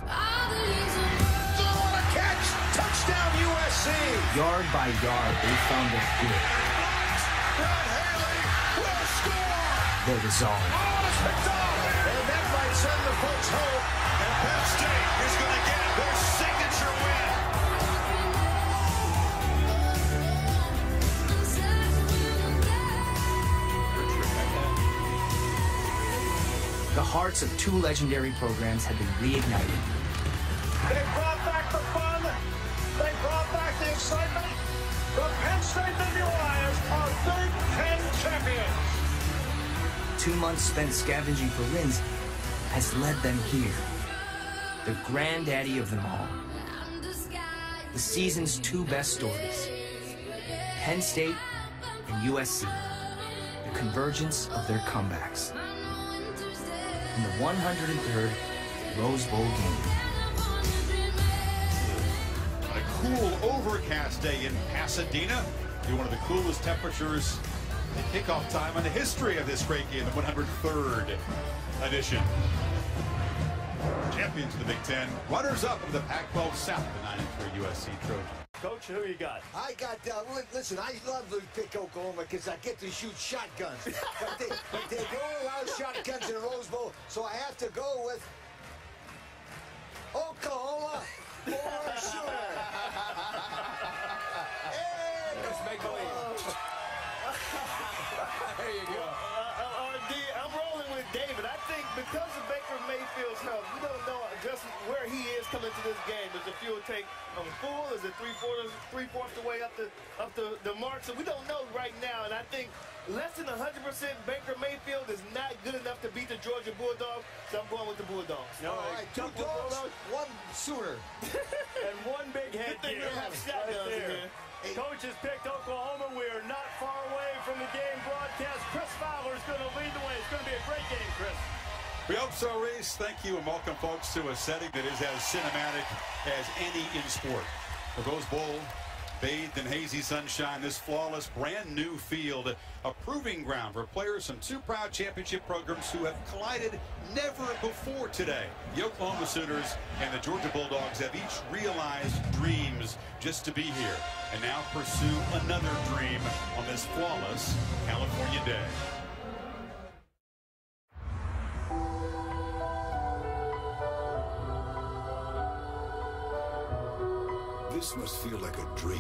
Touchdown U S C! Yard by yard, they found their fear. Their resolve. Oh, it's picked off! And that might send the folks home. And Penn State is going to get their signature win. The hearts of two legendary programs had been reignited. They brought back the fun. They brought back the excitement. The Penn State Nittany Lions are Big Ten champions. Two months spent scavenging for wins has led them here. The granddaddy of them all. The season's two best stories. Penn State and U S C. The convergence of their comebacks. In the one hundred third Rose Bowl game. A cool, overcast day in Pasadena. Be one of the coolest temperatures at kickoff time in the history of this great game, the one hundred third edition. Champions of the Big Ten, runners-up of the Pac twelve South, the nine and three U S C Trojans. Coach, who you got? I got, uh, listen, I love to pick Oklahoma because I get to shoot shotguns. but, they, but they don't allow shotguns in the Rose Bowl, so I have to go with Oklahoma for sure. And, Let's make believe. No, we don't know just where he is coming to this game. Is the fuel tank um, full? Is it three fourths, three fourths the way up the up the, the mark? So we don't know right now. And I think less than one hundred percent Baker Mayfield is not good enough to beat the Georgia Bulldogs. So I'm going with the Bulldogs. No, all right, two dogs, one Sooner, and one big head gear. Right there. Coach has picked Oklahoma. We are not far away from the game broadcast. Chris Fowler is going to lead the way. It's going to be a great game, Chris. We hope so, Reese. Thank you, and welcome, folks, to a setting that is as cinematic as any in sport. The Rose Bowl, bathed in hazy sunshine, this flawless, brand-new field, a proving ground for players from two proud championship programs who have collided never before today. The Oklahoma Sooners and the Georgia Bulldogs have each realized dreams just to be here, and now pursue another dream on this flawless California day. This must feel like a dream.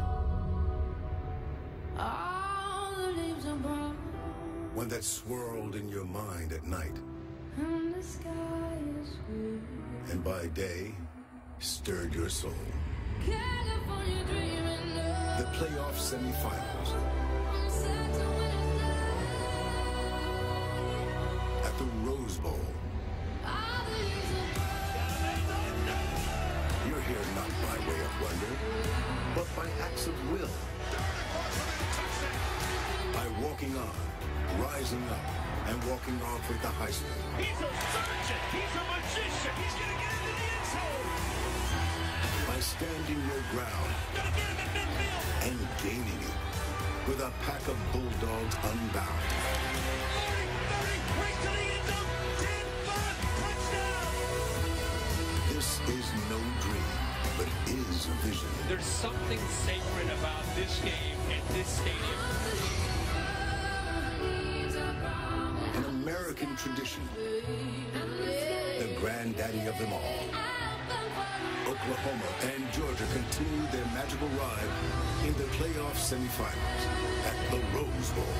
All the leaves are brown. One that swirled in your mind at night. And the sky is blue. And by day, stirred your soul. California dreaming of. The playoff semifinals. At the Rose Bowl. You're here not by way of wonder, but by acts of will. By walking on, rising up, and walking off with the Heisman. He's a surgeon. He's a magician. He's going to get into the end zone. By standing your ground and gaining it with a pack of Bulldogs unbound. This is no dream, but is a vision. There's something sacred about this game and this stadium. An American tradition. The granddaddy of them all. Oklahoma and Georgia continue their magical ride in the playoff semifinals at the Rose Bowl.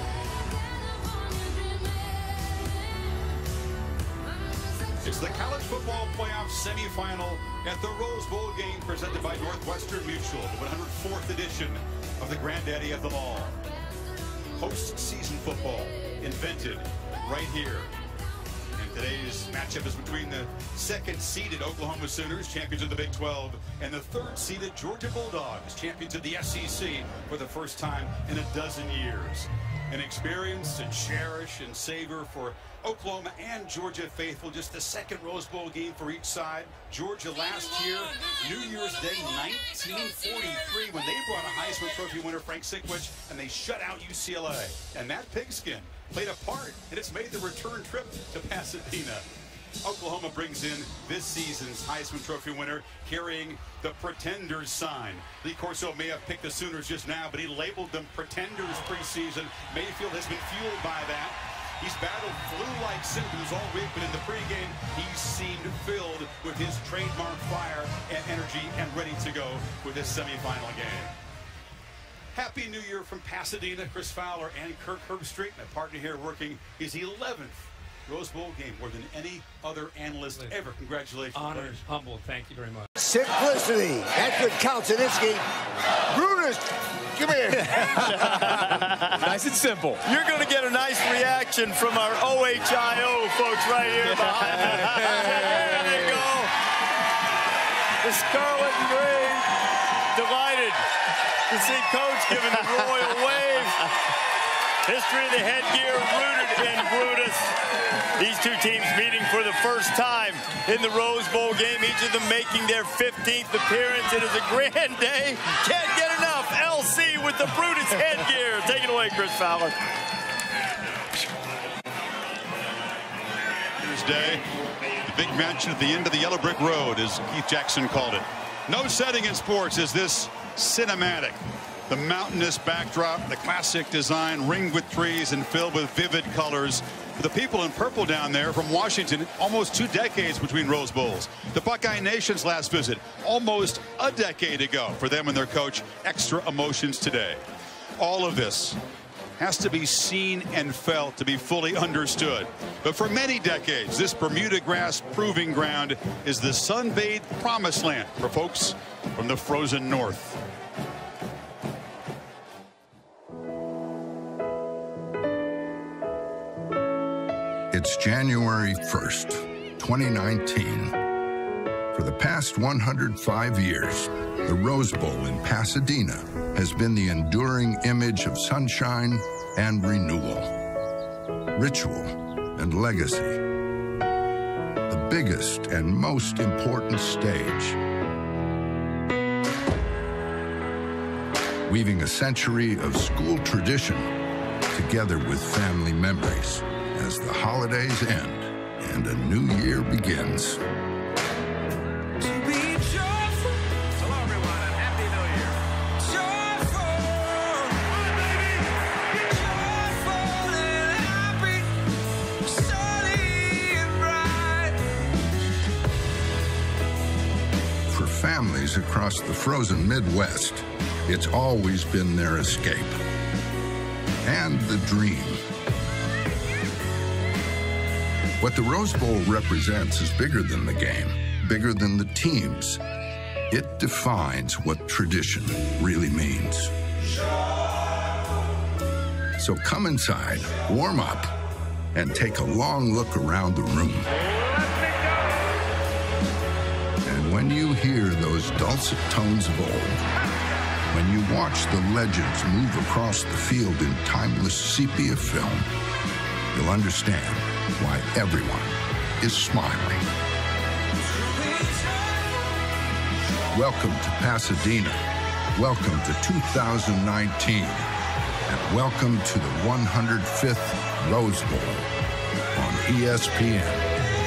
It's the college football playoff semifinal at the Rose Bowl game presented by Northwestern Mutual, the one hundred fourth edition of the granddaddy of them all. Postseason football invented right here. And today's matchup is between the second-seeded Oklahoma Sooners, champions of the Big twelve, and the third-seeded Georgia Bulldogs, champions of the S E C for the first time in a dozen years. An experience to cherish and savor for Oklahoma and Georgia faithful. Just the second Rose Bowl game for each side. Georgia last year, New Year's Day nineteen forty-three, when they brought a Heisman Trophy winner, Frank Sikowicz, and they shut out U C L A. And Matt Pigskin played a part, and it's made the return trip to Pasadena. Oklahoma brings in this season's Heisman Trophy winner, carrying the Pretenders sign. Lee Corso may have picked the Sooners just now, but he labeled them Pretenders preseason. Mayfield has been fueled by that. He's battled flu-like symptoms all week, but in the pregame, he seemed filled with his trademark fire and energy and ready to go with this semifinal game. Happy New Year from Pasadena. Chris Fowler and Kirk Herbstreit, my partner here, working his eleventh Rose Bowl game, more than any other analyst ever. Congratulations. Honored, humbled. Thank you very much. Simplicity. That's what counts in this game. Brutus, come here. Nice and simple. You're going to get a nice reaction from our O H I O folks right here behind us. There they go. The Scarlet and Gray, delighted to see Coach giving the royal wave. History of the headgear rooted in Brutus. These two teams meeting for the first time in the Rose Bowl game, each of them making their fifteenth appearance. It is a grand day. Can't get enough. L C with the Brutus headgear. Take it away, Chris Fowler. New Year's Day, the big mansion at the end of the Yellow Brick Road, as Keith Jackson called it. No setting in sports is this cinematic. The mountainous backdrop, the classic design, ringed with trees and filled with vivid colors. For the people in purple down there from Washington, almost two decades between Rose Bowls. The Buckeye Nation's last visit, almost a decade ago. For them and their coach, extra emotions today. All of this has to be seen and felt to be fully understood. But for many decades, this Bermuda grass proving ground is the sun-bathed promised land for folks from the frozen north. It's January first, twenty nineteen. For the past one hundred five years, the Rose Bowl in Pasadena has been the enduring image of sunshine and renewal, ritual and legacy. The biggest and most important stage, weaving a century of school tradition together with family memories as the holidays end and a new year begins. For families across the frozen Midwest, it's always been their escape and the dream. What the Rose Bowl represents is bigger than the game, bigger than the teams. It defines what tradition really means. So come inside, warm up, and take a long look around the room. And when you hear those dulcet tones of old, when you watch the legends move across the field in timeless sepia film, you'll understand why everyone is smiling. Welcome to Pasadena. Welcome to two thousand nineteen. And welcome to the one hundred fifth Rose Bowl on E S P N.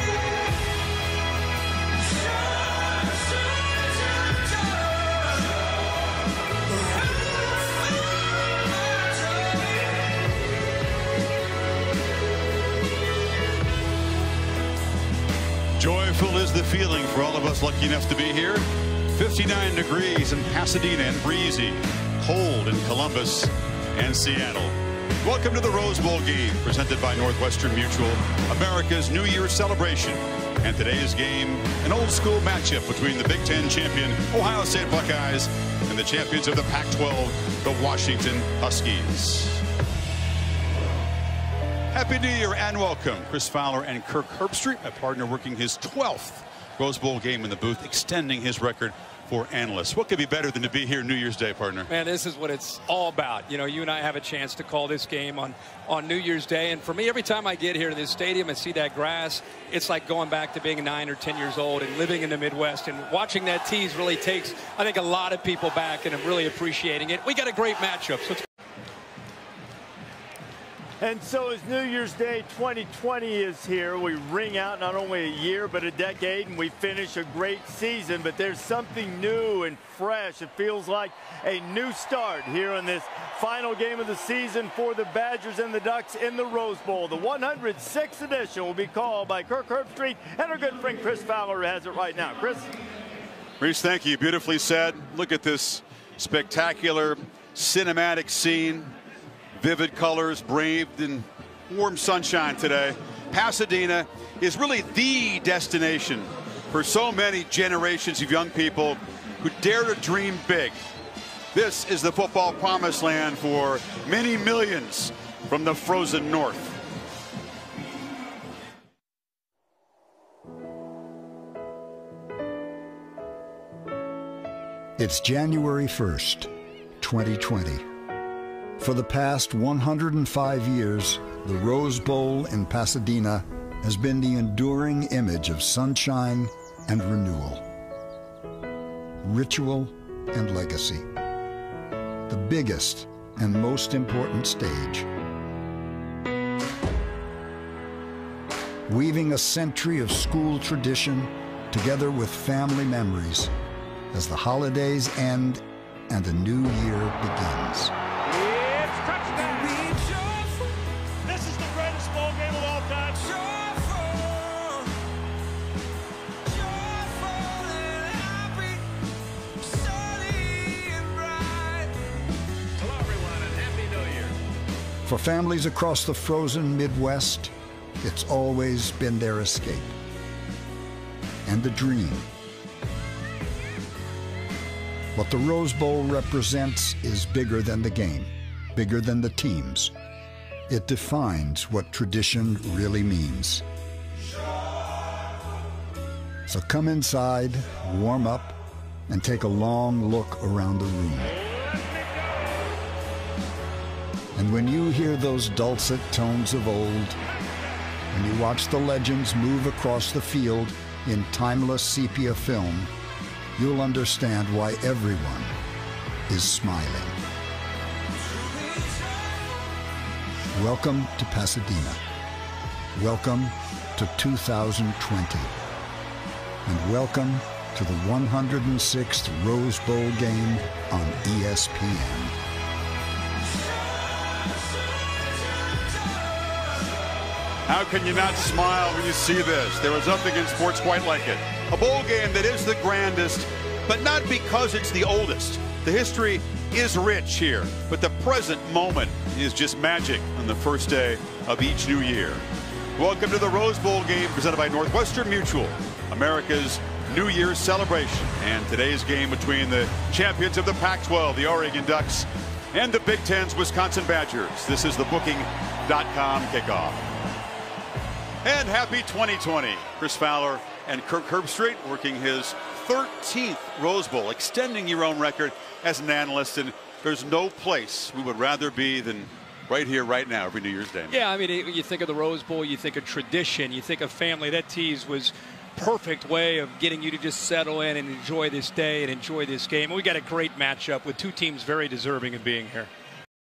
Joyful is the feeling for all of us lucky enough to be here. fifty-nine degrees in Pasadena and breezy. Cold in Columbus and Seattle. Welcome to the Rose Bowl game presented by Northwestern Mutual, America's New Year celebration. And today's game, an old school matchup between the Big Ten champion Ohio State Buckeyes and the champions of the Pac twelve, the Washington Huskies. Happy New Year and welcome. Chris Fowler and Kirk Herbstreit, a partner working his twelfth Rose Bowl game in the booth, extending his record for analysts. What could be better than to be here New Year's Day, partner? Man, this is what it's all about. You know, you and I have a chance to call this game on, on New Year's Day. And for me, every time I get here to this stadium and see that grass, it's like going back to being nine or ten years old and living in the Midwest. And watching that tease really takes, I think, a lot of people back, and I'm really appreciating it. We got a great matchup. So it's And so as New Year's Day twenty twenty is here, we ring out not only a year but a decade, and we finish a great season. But there's something new and fresh. It feels like a new start here in this final game of the season for the Badgers and the Ducks in the Rose Bowl. The one hundred sixth edition will be called by Kirk Herbstreit, and our good friend Chris Fowler has it right now. Chris? Reese, thank you. Beautifully said. Look at this spectacular cinematic scene. Vivid colors, braved in warm sunshine today. Pasadena is really the destination for so many generations of young people who dare to dream big. This is the football promised land for many millions from the frozen north. It's January first, twenty twenty. For the past one hundred five years, the Rose Bowl in Pasadena has been the enduring image of sunshine and renewal, ritual and legacy. The biggest and most important stage. Weaving a century of school tradition together with family memories as the holidays end and a new year begins. For families across the frozen Midwest, it's always been their escape and the dream. What the Rose Bowl represents is bigger than the game, bigger than the teams. It defines what tradition really means. So come inside, warm up, and take a long look around the room. And when you hear those dulcet tones of old, when you watch the legends move across the field in timeless sepia film, you'll understand why everyone is smiling. Welcome to Pasadena. Welcome to two thousand twenty. And welcome to the one hundred sixth Rose Bowl game on E S P N. How can you not smile when you see this? There is nothing in sports quite like it. A bowl game that is the grandest, but not because it's the oldest. The history is rich here, but the present moment is just magic on the first day of each new year. Welcome to the Rose Bowl game presented by Northwestern Mutual, America's New Year's celebration, and today's game between the champions of the Pac twelve, the Oregon Ducks, and the Big Ten's Wisconsin Badgers. This is the Booking dot com kickoff. And happy twenty twenty. Chris Fowler and Kirk Herbstreit working his thirteenth Rose Bowl, extending your own record as an analyst. And there's no place we would rather be than right here, right now, every New Year's Day. Yeah, I mean, you think of the Rose Bowl, you think of tradition, you think of family. That tease was perfect way of getting you to just settle in and enjoy this day and enjoy this game. And we got a great matchup with two teams very deserving of being here.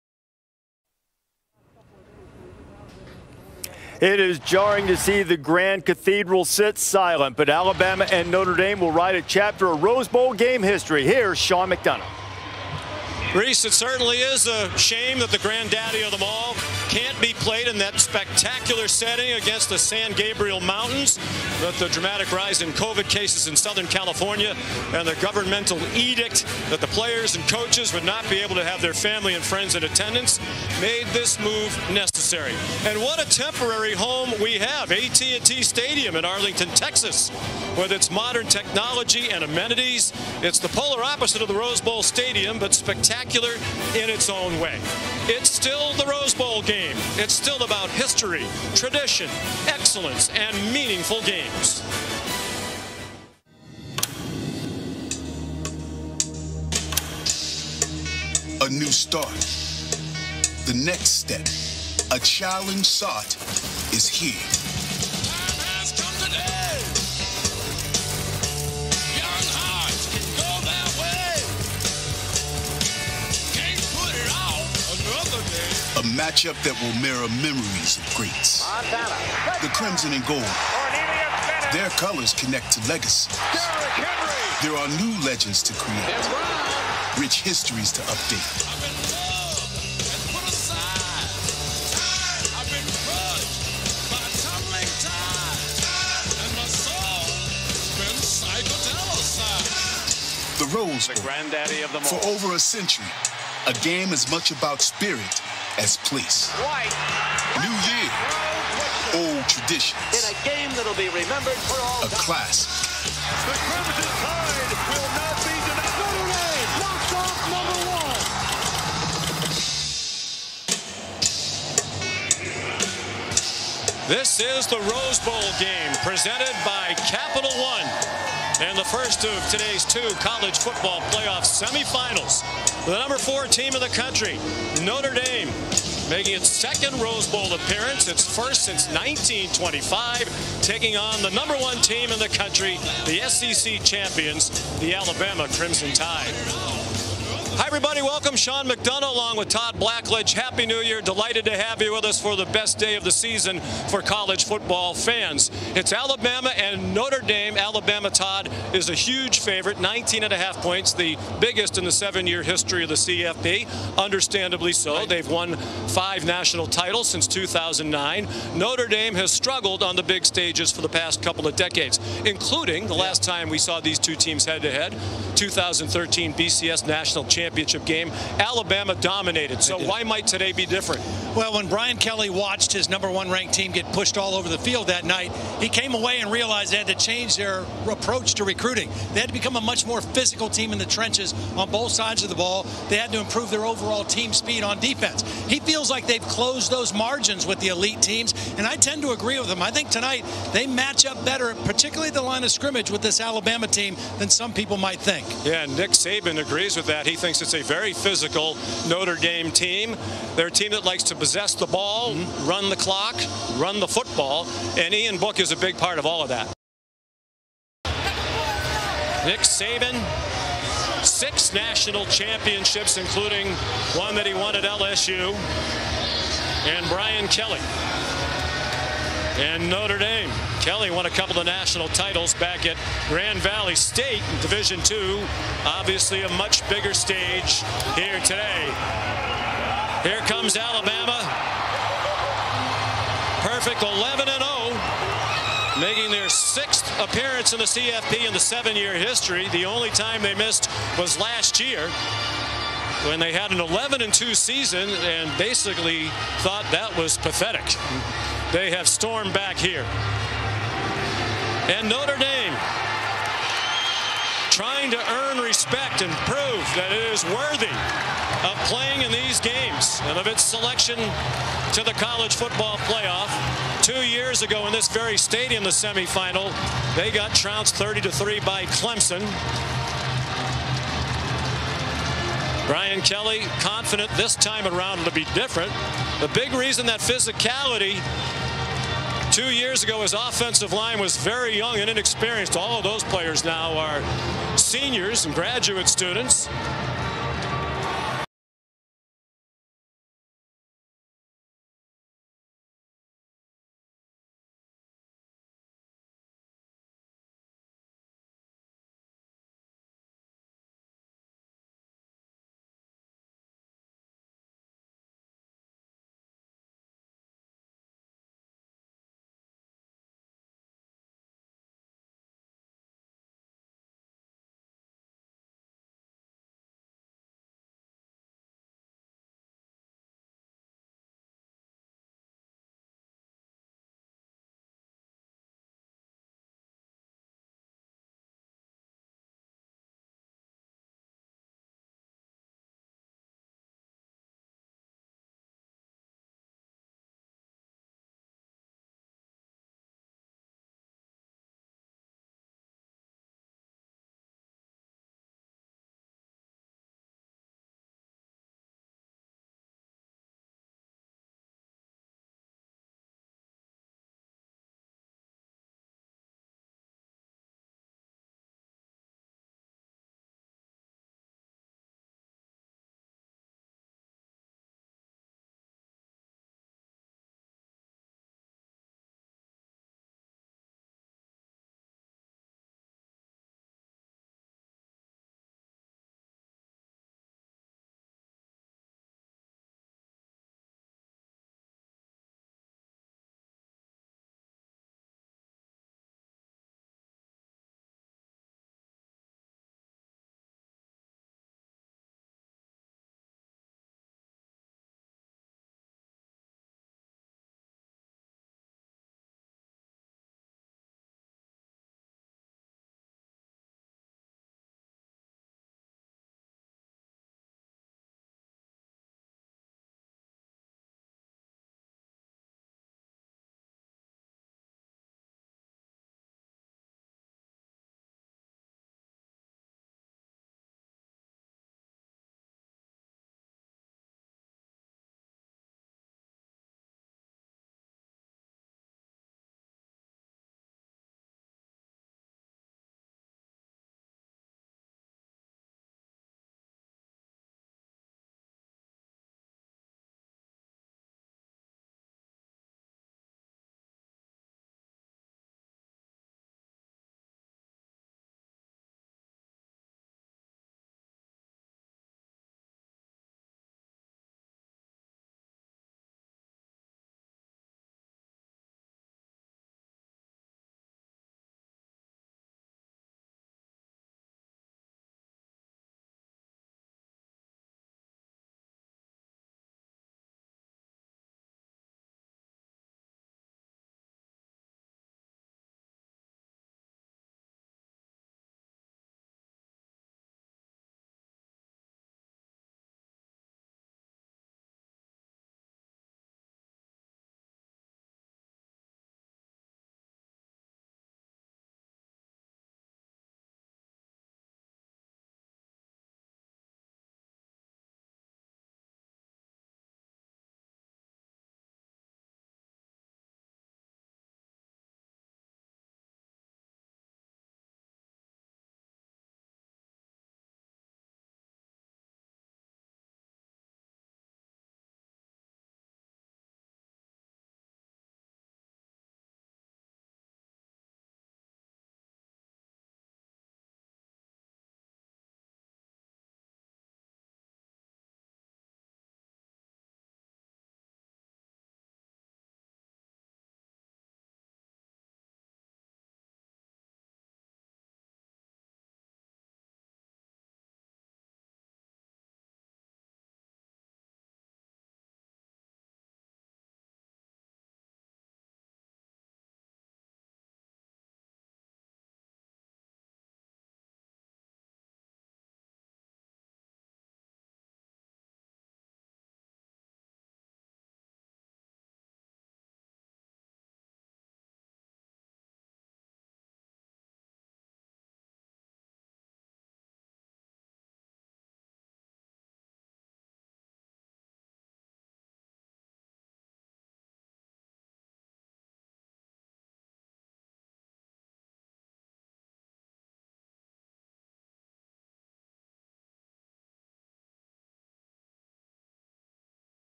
It is jarring to see the Grand Cathedral sit silent, but Alabama and Notre Dame will write a chapter of Rose Bowl game history. Here's Sean McDonough. Reese, it certainly is a shame that the granddaddy of them all can't be played in that spectacular setting against the San Gabriel Mountains. But the dramatic rise in COVID cases in Southern California and the governmental edict that the players and coaches would not be able to have their family and friends in attendance made this move necessary. And what a temporary home we have, A T and T Stadium in Arlington, Texas. With its modern technology and amenities, it's the polar opposite of the Rose Bowl Stadium, but spectacular in its own way. It's still the Rose Bowl game. It's still about history, tradition, excellence, and meaningful games. A new start. The next step. A challenge sought is here. A matchup that will mirror memories of greats. The Crimson and Gold. Their colors connect to legacy. There are new legends to create. Rich histories to update. The Rose Bowl. The granddaddy of them all. For over a century, a game as much about spirit as place. White. New year. Old traditions. In a game that'll be remembered for all A classic. The Crimson Tide will not be denied. Notre Dame knocks off number one. This is the Rose Bowl game presented by Capital One. And the first of today's two college football playoff semifinals. The number four team in the country, Notre Dame, making its second Rose Bowl appearance, its first since nineteen twenty-five, taking on the number one team in the country, the S E C champions, the Alabama Crimson Tide. Hi, everybody. Welcome. Sean McDonough along with Todd Blackledge. Happy New Year. Delighted to have you with us for the best day of the season for college football fans. It's Alabama and Notre Dame. Alabama, Todd, is a huge favorite, nineteen and a half points, the biggest in the seven-year history of the C F P. Understandably so. They've won five national titles since two thousand nine. Notre Dame has struggled on the big stages for the past couple of decades, including the last time we saw these two teams head-to-head, two thousand thirteen B C S National Championship. championship game, Alabama dominated. So why might today be different? Well, when Brian Kelly watched his number one ranked team get pushed all over the field that night, he came away and realized they had to change their approach to recruiting. They had to become a much more physical team in the trenches on both sides of the ball. They had to improve their overall team speed on defense. He feels like they've closed those margins with the elite teams, and I tend to agree with him. I think tonight they match up better, particularly the line of scrimmage with this Alabama team, than some people might think. Yeah, Nick Saban agrees with that. He thinks it's a very physical Notre Dame team. They're a team that likes to possess the ball, mm-hmm. run the clock, run the football, and Ian Book is a big part of all of that. Nick Saban, six national championships, including one that he won at L S U, and Brian Kelly. And Notre Dame. Kelly won a couple of national titles back at Grand Valley State in Division two. Obviously a much bigger stage here today. Here comes Alabama. Perfect eleven and oh, making their sixth appearance in the C F P in the seven-year history. The only time they missed was last year, when they had an eleven and two season and basically thought that was pathetic. They have stormed back here. And Notre Dame trying to earn respect and prove that it is worthy of playing in these games and of its selection to the college football playoff. Two years ago in this very stadium, the semifinal, they got trounced thirty to three by Clemson. Brian Kelly confident this time around it'll be different. The big reason that physicality two years ago, his offensive line was very young and inexperienced. All of those players now are seniors and graduate students.